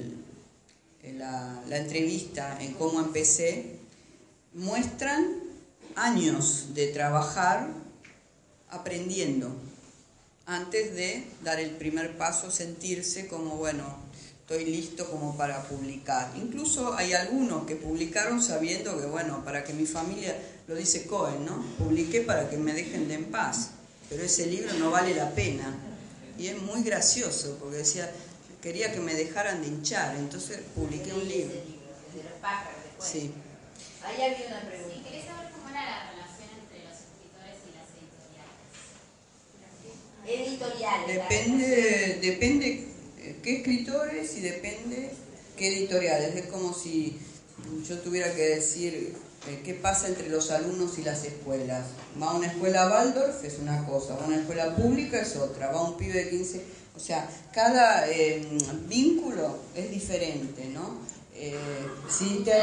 la entrevista en cómo empecé, muestran años de trabajar aprendiendo antes de dar el primer paso, sentirse como, bueno, estoy listo como para publicar. Incluso hay algunos que publicaron sabiendo que, bueno, para que mi familia, lo dice Cohen, ¿no? Publiqué para que me dejen de en paz, pero ese libro no vale la pena. Y es muy gracioso, porque decía, quería que me dejaran de hinchar, entonces publiqué un libro. De los pájaros después. Sí. Ahí había una pregunta. Sí, quería saber cómo era la relación entre los escritores y las editoriales. Depende qué escritores y depende qué editoriales. Es como si yo tuviera que decir qué pasa entre los alumnos y las escuelas. Va a una escuela Waldorf es una cosa, va a una escuela pública es otra, va un pibe de 15... O sea, cada vínculo es diferente, ¿no? Si te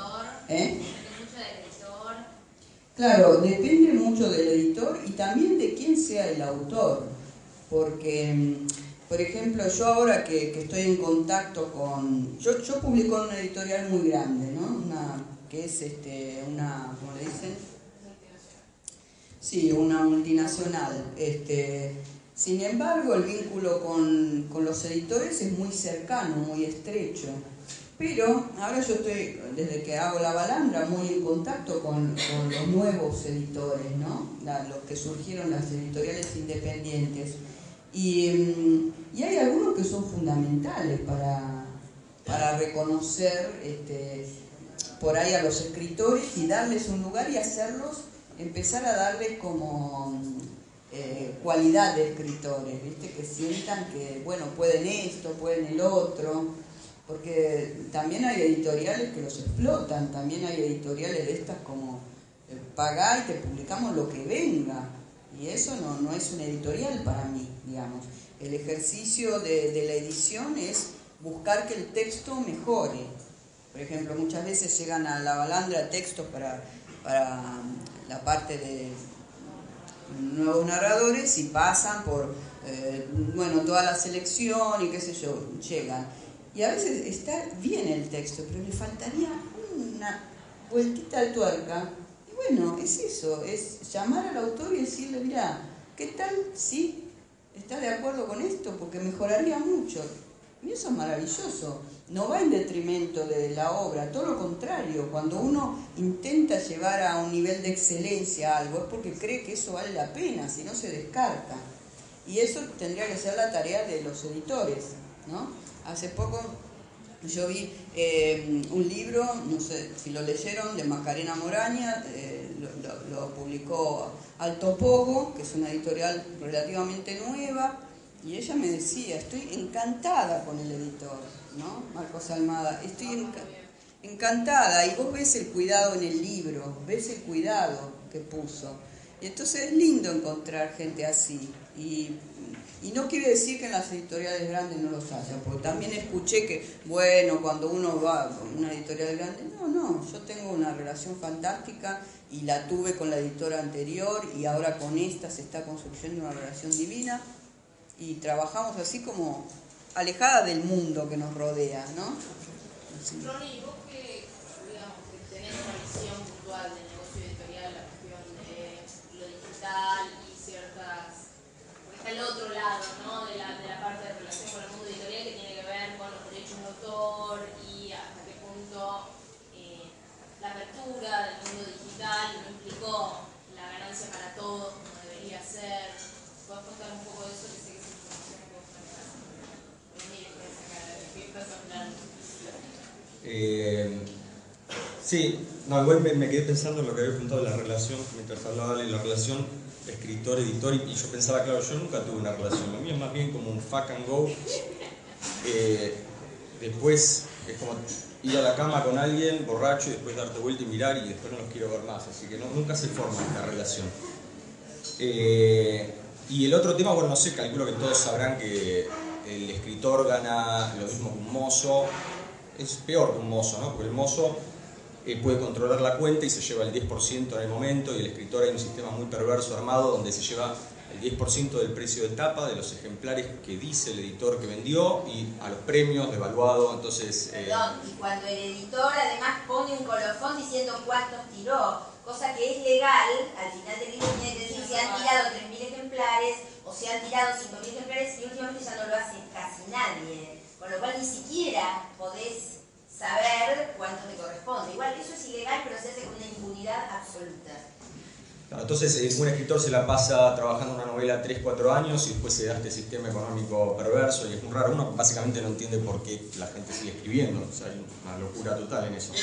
Claro, depende mucho del editor y también de quién sea el autor, porque, por ejemplo, yo ahora que estoy en contacto con... Yo publico en una editorial muy grande, ¿no? Que es una, ¿cómo le dicen? Sí, una multinacional. Sin embargo, el vínculo con los editores es muy cercano, muy estrecho. Pero ahora yo estoy, desde que hago La Balandra, muy en contacto con los nuevos editores, ¿no? Los que surgieron, las editoriales independientes. Y hay algunos que son fundamentales para reconocer por ahí a los escritores y darles un lugar y hacerlos, empezar a darles como cualidad de escritores, ¿viste? Que sientan que, bueno, pueden esto, pueden el otro. Porque también hay editoriales que los explotan, también hay editoriales de estas como pagá y te publicamos lo que venga. Y eso no es una editorial para mí, digamos. El ejercicio de la edición es buscar que el texto mejore. Por ejemplo, muchas veces llegan a La Balandra textos para la parte de nuevos narradores y pasan por, toda la selección y qué sé yo, llegan. Y a veces está bien el texto, pero le faltaría una vueltita de tuerca. Y bueno, es eso, es llamar al autor y decirle, mirá, ¿qué tal si estás de acuerdo con esto? Porque mejoraría mucho. Y eso es maravilloso. No va en detrimento de la obra, todo lo contrario. Cuando uno intenta llevar a un nivel de excelencia algo, es porque cree que eso vale la pena, si no se descarta. Y eso tendría que ser la tarea de los editores, ¿no? Hace poco yo vi un libro, no sé si lo leyeron, de Macarena Moraña, lo publicó Alto Pogo, que es una editorial relativamente nueva, y ella me decía, estoy encantada con el editor, ¿no? Marcos Almada, estoy encantada, y vos ves el cuidado en el libro, ves el cuidado que puso, y entonces es lindo encontrar gente así, y no quiere decir que en las editoriales grandes no los haya, porque también escuché que, bueno, cuando uno va a una editorial grande, no, yo tengo una relación fantástica y la tuve con la editora anterior y ahora con esta se está construyendo una relación divina y trabajamos así como alejada del mundo que nos rodea, ¿no? Sí. Ronnie, vos que, digamos, que tenés una visión puntual del negocio editorial, la cuestión de lo digital y ciertas... Está el otro lado, ¿no? de la parte de relación con el mundo editorial que tiene que ver con los derechos de autor y hasta qué punto la apertura del mundo digital no implicó la ganancia para todos como debería ser. ¿Puedes contar un poco de eso? Que sé que es información que vos manejás. No mires con esa cara, ¿qué estás hablando? Sí, no, igual me quedé pensando en lo que había preguntado de la relación, mientras hablaba de la relación escritor-editor, y yo pensaba, claro, yo nunca tuve una relación, lo mío es más bien como un fuck and go. Después es como ir a la cama con alguien borracho y después darte vuelta y mirar y después no los quiero ver más, así que nunca se forma esta relación. Y el otro tema, bueno, no sé, calculo que todos sabrán que el escritor gana lo mismo que un mozo, es peor que un mozo, ¿no? Porque el mozo puede controlar la cuenta y se lleva el 10% en el momento, y el escritor hay un sistema muy perverso armado donde se lleva el 10% del precio de tapa, de los ejemplares que dice el editor que vendió y a los premios devaluado, entonces... Perdón, y cuando el editor además pone un colofón diciendo cuántos tiró, cosa que es legal, al final del libro tiene que decir si han tirado 3.000 ejemplares o si han tirado 5.000 ejemplares, y últimamente ya no lo hace casi nadie, con lo cual ni siquiera podés saber cuánto te corresponde. Igual eso es ilegal, pero se hace con una impunidad absoluta. Claro, entonces un escritor se la pasa trabajando una novela 3-4 años y después se da este sistema económico perverso y es muy raro. Uno básicamente no entiende por qué la gente sigue escribiendo, o sea, hay una locura total en eso.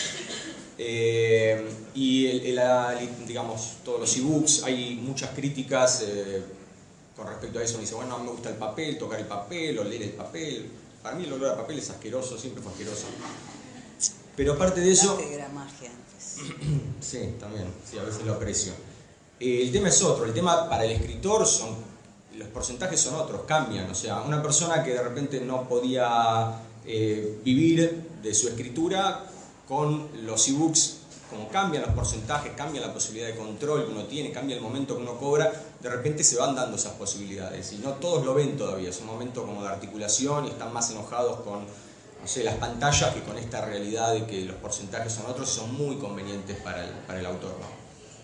Digamos, todos los ebooks, hay muchas críticas con respecto a eso. Me dice, bueno, no me gusta el papel, tocar el papel o leer el papel. Para mí el olor a papel es asqueroso, siempre fue asqueroso. Pero aparte de eso... gramaje antes. Sí, también, sí, a veces lo aprecio. El tema es otro, el tema para el escritor los porcentajes son otros, cambian. O sea, una persona que de repente no podía vivir de su escritura, con los ebooks, como cambian los porcentajes, cambia la posibilidad de control que uno tiene, cambia el momento que uno cobra, de repente se van dando esas posibilidades. Y no todos lo ven todavía, es un momento como de articulación y están más enojados con, no sé, las pantallas que con esta realidad de que los porcentajes son otros y son muy convenientes para el autor, ¿no?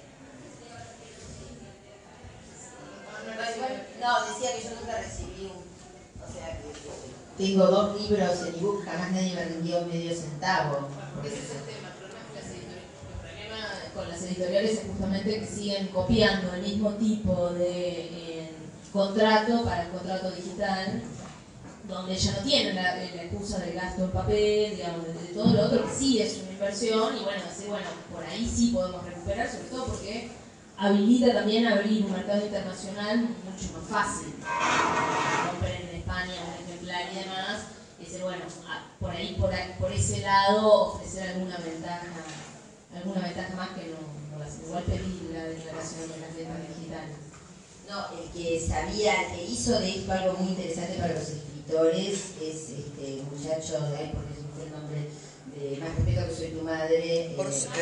No, decía que yo nunca recibí o sea, que tengo 2 libros en ebook, jamás nadie me rindió medio centavo. Ese es el tema, el problema con las editoriales es justamente que siguen copiando el mismo tipo de contrato para el contrato digital, donde ya no tienen la excusa del gasto en papel, digamos, de todo lo otro que sí es una inversión, y bueno, así, bueno, por ahí sí podemos recuperar, sobre todo porque habilita también abrir un mercado internacional mucho más fácil. Comprar en España un ejemplar y demás, y decir, bueno, por ahí, por ese lado, ofrecer alguna ventaja más que no va a ser. Igual pedir la declaración de las letras digitales. No, el que hizo de esto algo muy interesante para los escritores es el muchacho de ahí, porque se me fue el nombre, de Más respeto que soy tu madre.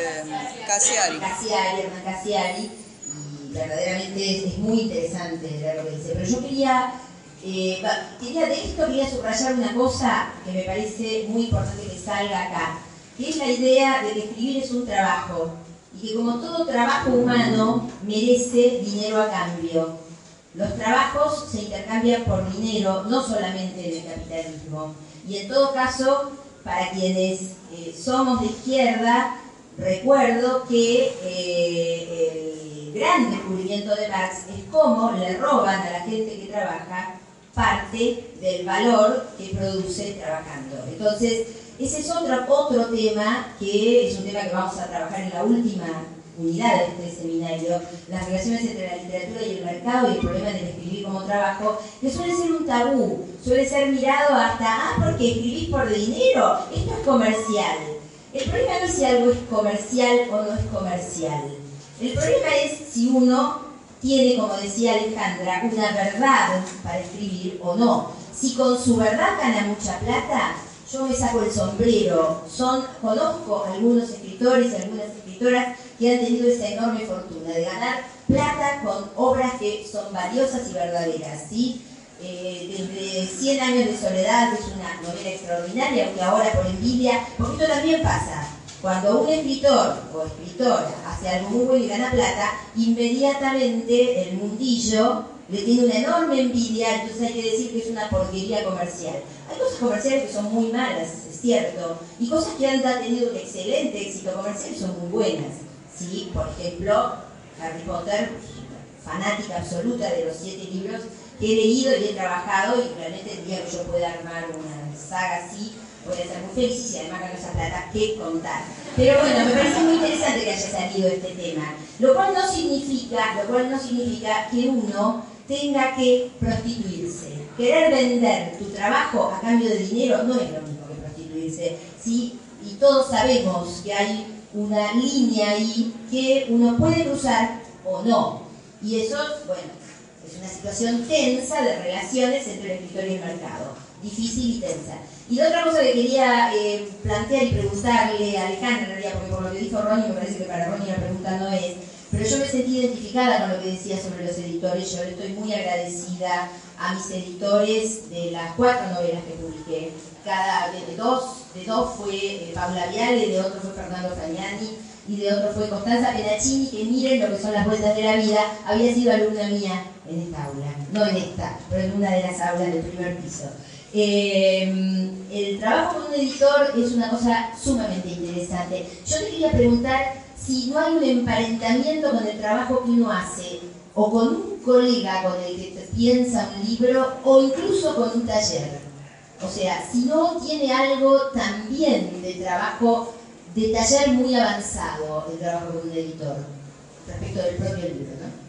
Hernán Casiari. Y verdaderamente es muy interesante leer lo que dice. Pero yo quería subrayar una cosa que me parece muy importante que salga acá, que es la idea de que escribir es un trabajo y que como todo trabajo humano merece dinero a cambio. Los trabajos se intercambian por dinero, no solamente en el capitalismo. Y en todo caso, para quienes somos de izquierda, recuerdo que el gran descubrimiento de Marx es cómo le roban a la gente que trabaja parte del valor que produce trabajando. Entonces, ese es otro tema que es un tema que vamos a trabajar en la última unidad de este seminario, las relaciones entre la literatura y el mercado y el problema del escribir como trabajo, que suele ser un tabú, suele ser mirado hasta, porque escribís por dinero, esto es comercial. El problema no es si algo es comercial o no es comercial. El problema es si uno tiene, como decía Alejandra, una verdad para escribir o no. Si con su verdad gana mucha plata, yo me saco el sombrero. Conozco algunos escritores y algunas escritoras que han tenido esa enorme fortuna de ganar plata con obras que son valiosas y verdaderas, ¿sí? Desde 100 años de soledad es una novela extraordinaria, aunque ahora por envidia, porque esto también pasa. Cuando un escritor o escritora hace algo muy bueno y gana plata, inmediatamente el mundillo le tiene una enorme envidia, entonces hay que decir que es una porquería comercial. Hay cosas comerciales que son muy malas, es cierto, y cosas que han tenido un excelente éxito comercial y son muy buenas. ¿Sí? Por ejemplo, Harry Potter, fanática absoluta de los 7 libros que he leído y he trabajado, y realmente el día que yo pueda armar una saga así, voy a ser muy feliz y además gano esa plata que contar. Pero bueno, me parece muy interesante que haya salido este tema, lo cual no significa que uno tenga que prostituirse. Querer vender tu trabajo a cambio de dinero no es lo mismo que prostituirse, ¿sí? Y todos sabemos que hay una línea ahí que uno puede cruzar o no. Y eso, bueno, es una situación tensa de relaciones entre el escritor y el mercado. Difícil y tensa. Y la otra cosa que quería plantear y preguntarle a Alejandra, en realidad, porque por lo que dijo Ronnie, me parece que para Ronnie la pregunta no es, pero yo me sentí identificada con lo que decía sobre los editores. Yo le estoy muy agradecida a mis editores de las 4 novelas que publiqué. De dos fue Paula Viale, de otro fue Fernando Fagnani y de otro fue Costanza Penaccini, que miren lo que son las vueltas de la vida, había sido alumna mía en esta aula, no en esta, pero en una de las aulas del primer piso. El trabajo con un editor es una cosa sumamente interesante. Yo te quería preguntar si no hay un emparentamiento con el trabajo que uno hace, o con un colega con el que piensa un libro, o incluso con un taller. O sea, si no tiene algo también de trabajo, de taller muy avanzado, el trabajo con un editor, respecto del propio libro, ¿no?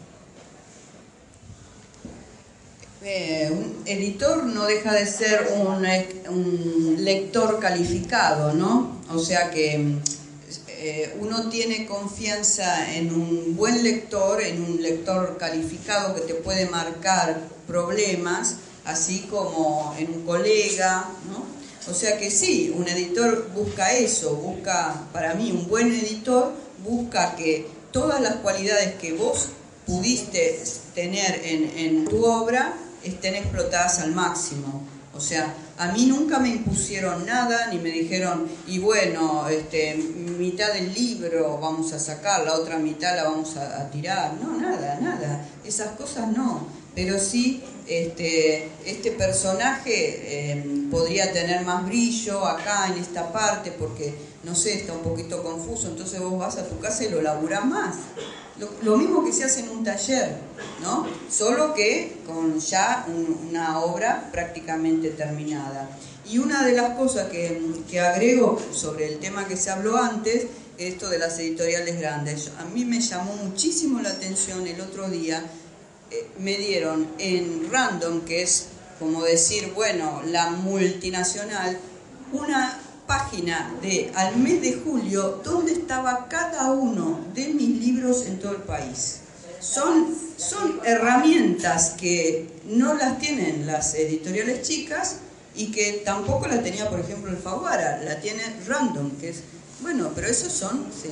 Un editor no deja de ser un lector calificado, ¿no? O sea que uno tiene confianza en un buen lector, en un lector calificado que te puede marcar problemas, así como en un colega, ¿no? O sea que sí, un editor busca eso, busca, para mí un buen editor busca que todas las cualidades que vos pudiste tener en tu obra estén explotadas al máximo. O sea, a mí nunca me impusieron nada, ni me dijeron, y bueno, mitad del libro vamos a sacar, la otra mitad la vamos a tirar. No, nada, esas cosas no. Pero sí, este personaje podría tener más brillo acá en esta parte, porque, no sé, está un poquito confuso, entonces vos vas a tu casa y lo laburás más. Lo mismo que se hace en un taller, ¿no? Solo que con ya una obra prácticamente terminada. Y una de las cosas que agrego sobre el tema que se habló antes, esto de las editoriales grandes. A mí me llamó muchísimo la atención el otro día, me dieron en Random, que es como decir, bueno, la multinacional, una página al mes de julio donde estaba cada uno de mis libros en todo el país. Son herramientas que no las tienen las editoriales chicas y que tampoco la tenía, por ejemplo, el Faguara, la tiene Random, que es, bueno, pero esos son, sí.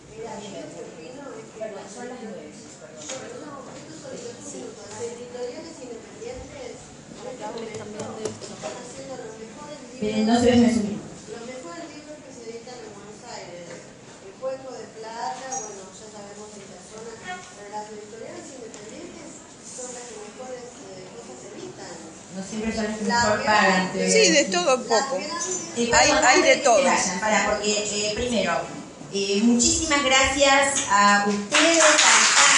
Pero no se ve en su libro. Los mejores libros que se editan en Buenos Aires, El Cuenco de Plata, bueno, ya sabemos de personas, pero las editoriales independientes son las que mejores cosas editan. No siempre son las que mejor pagan. Sí, de todo un poco. Hay de todo. Porque primero, muchísimas gracias a ustedes, a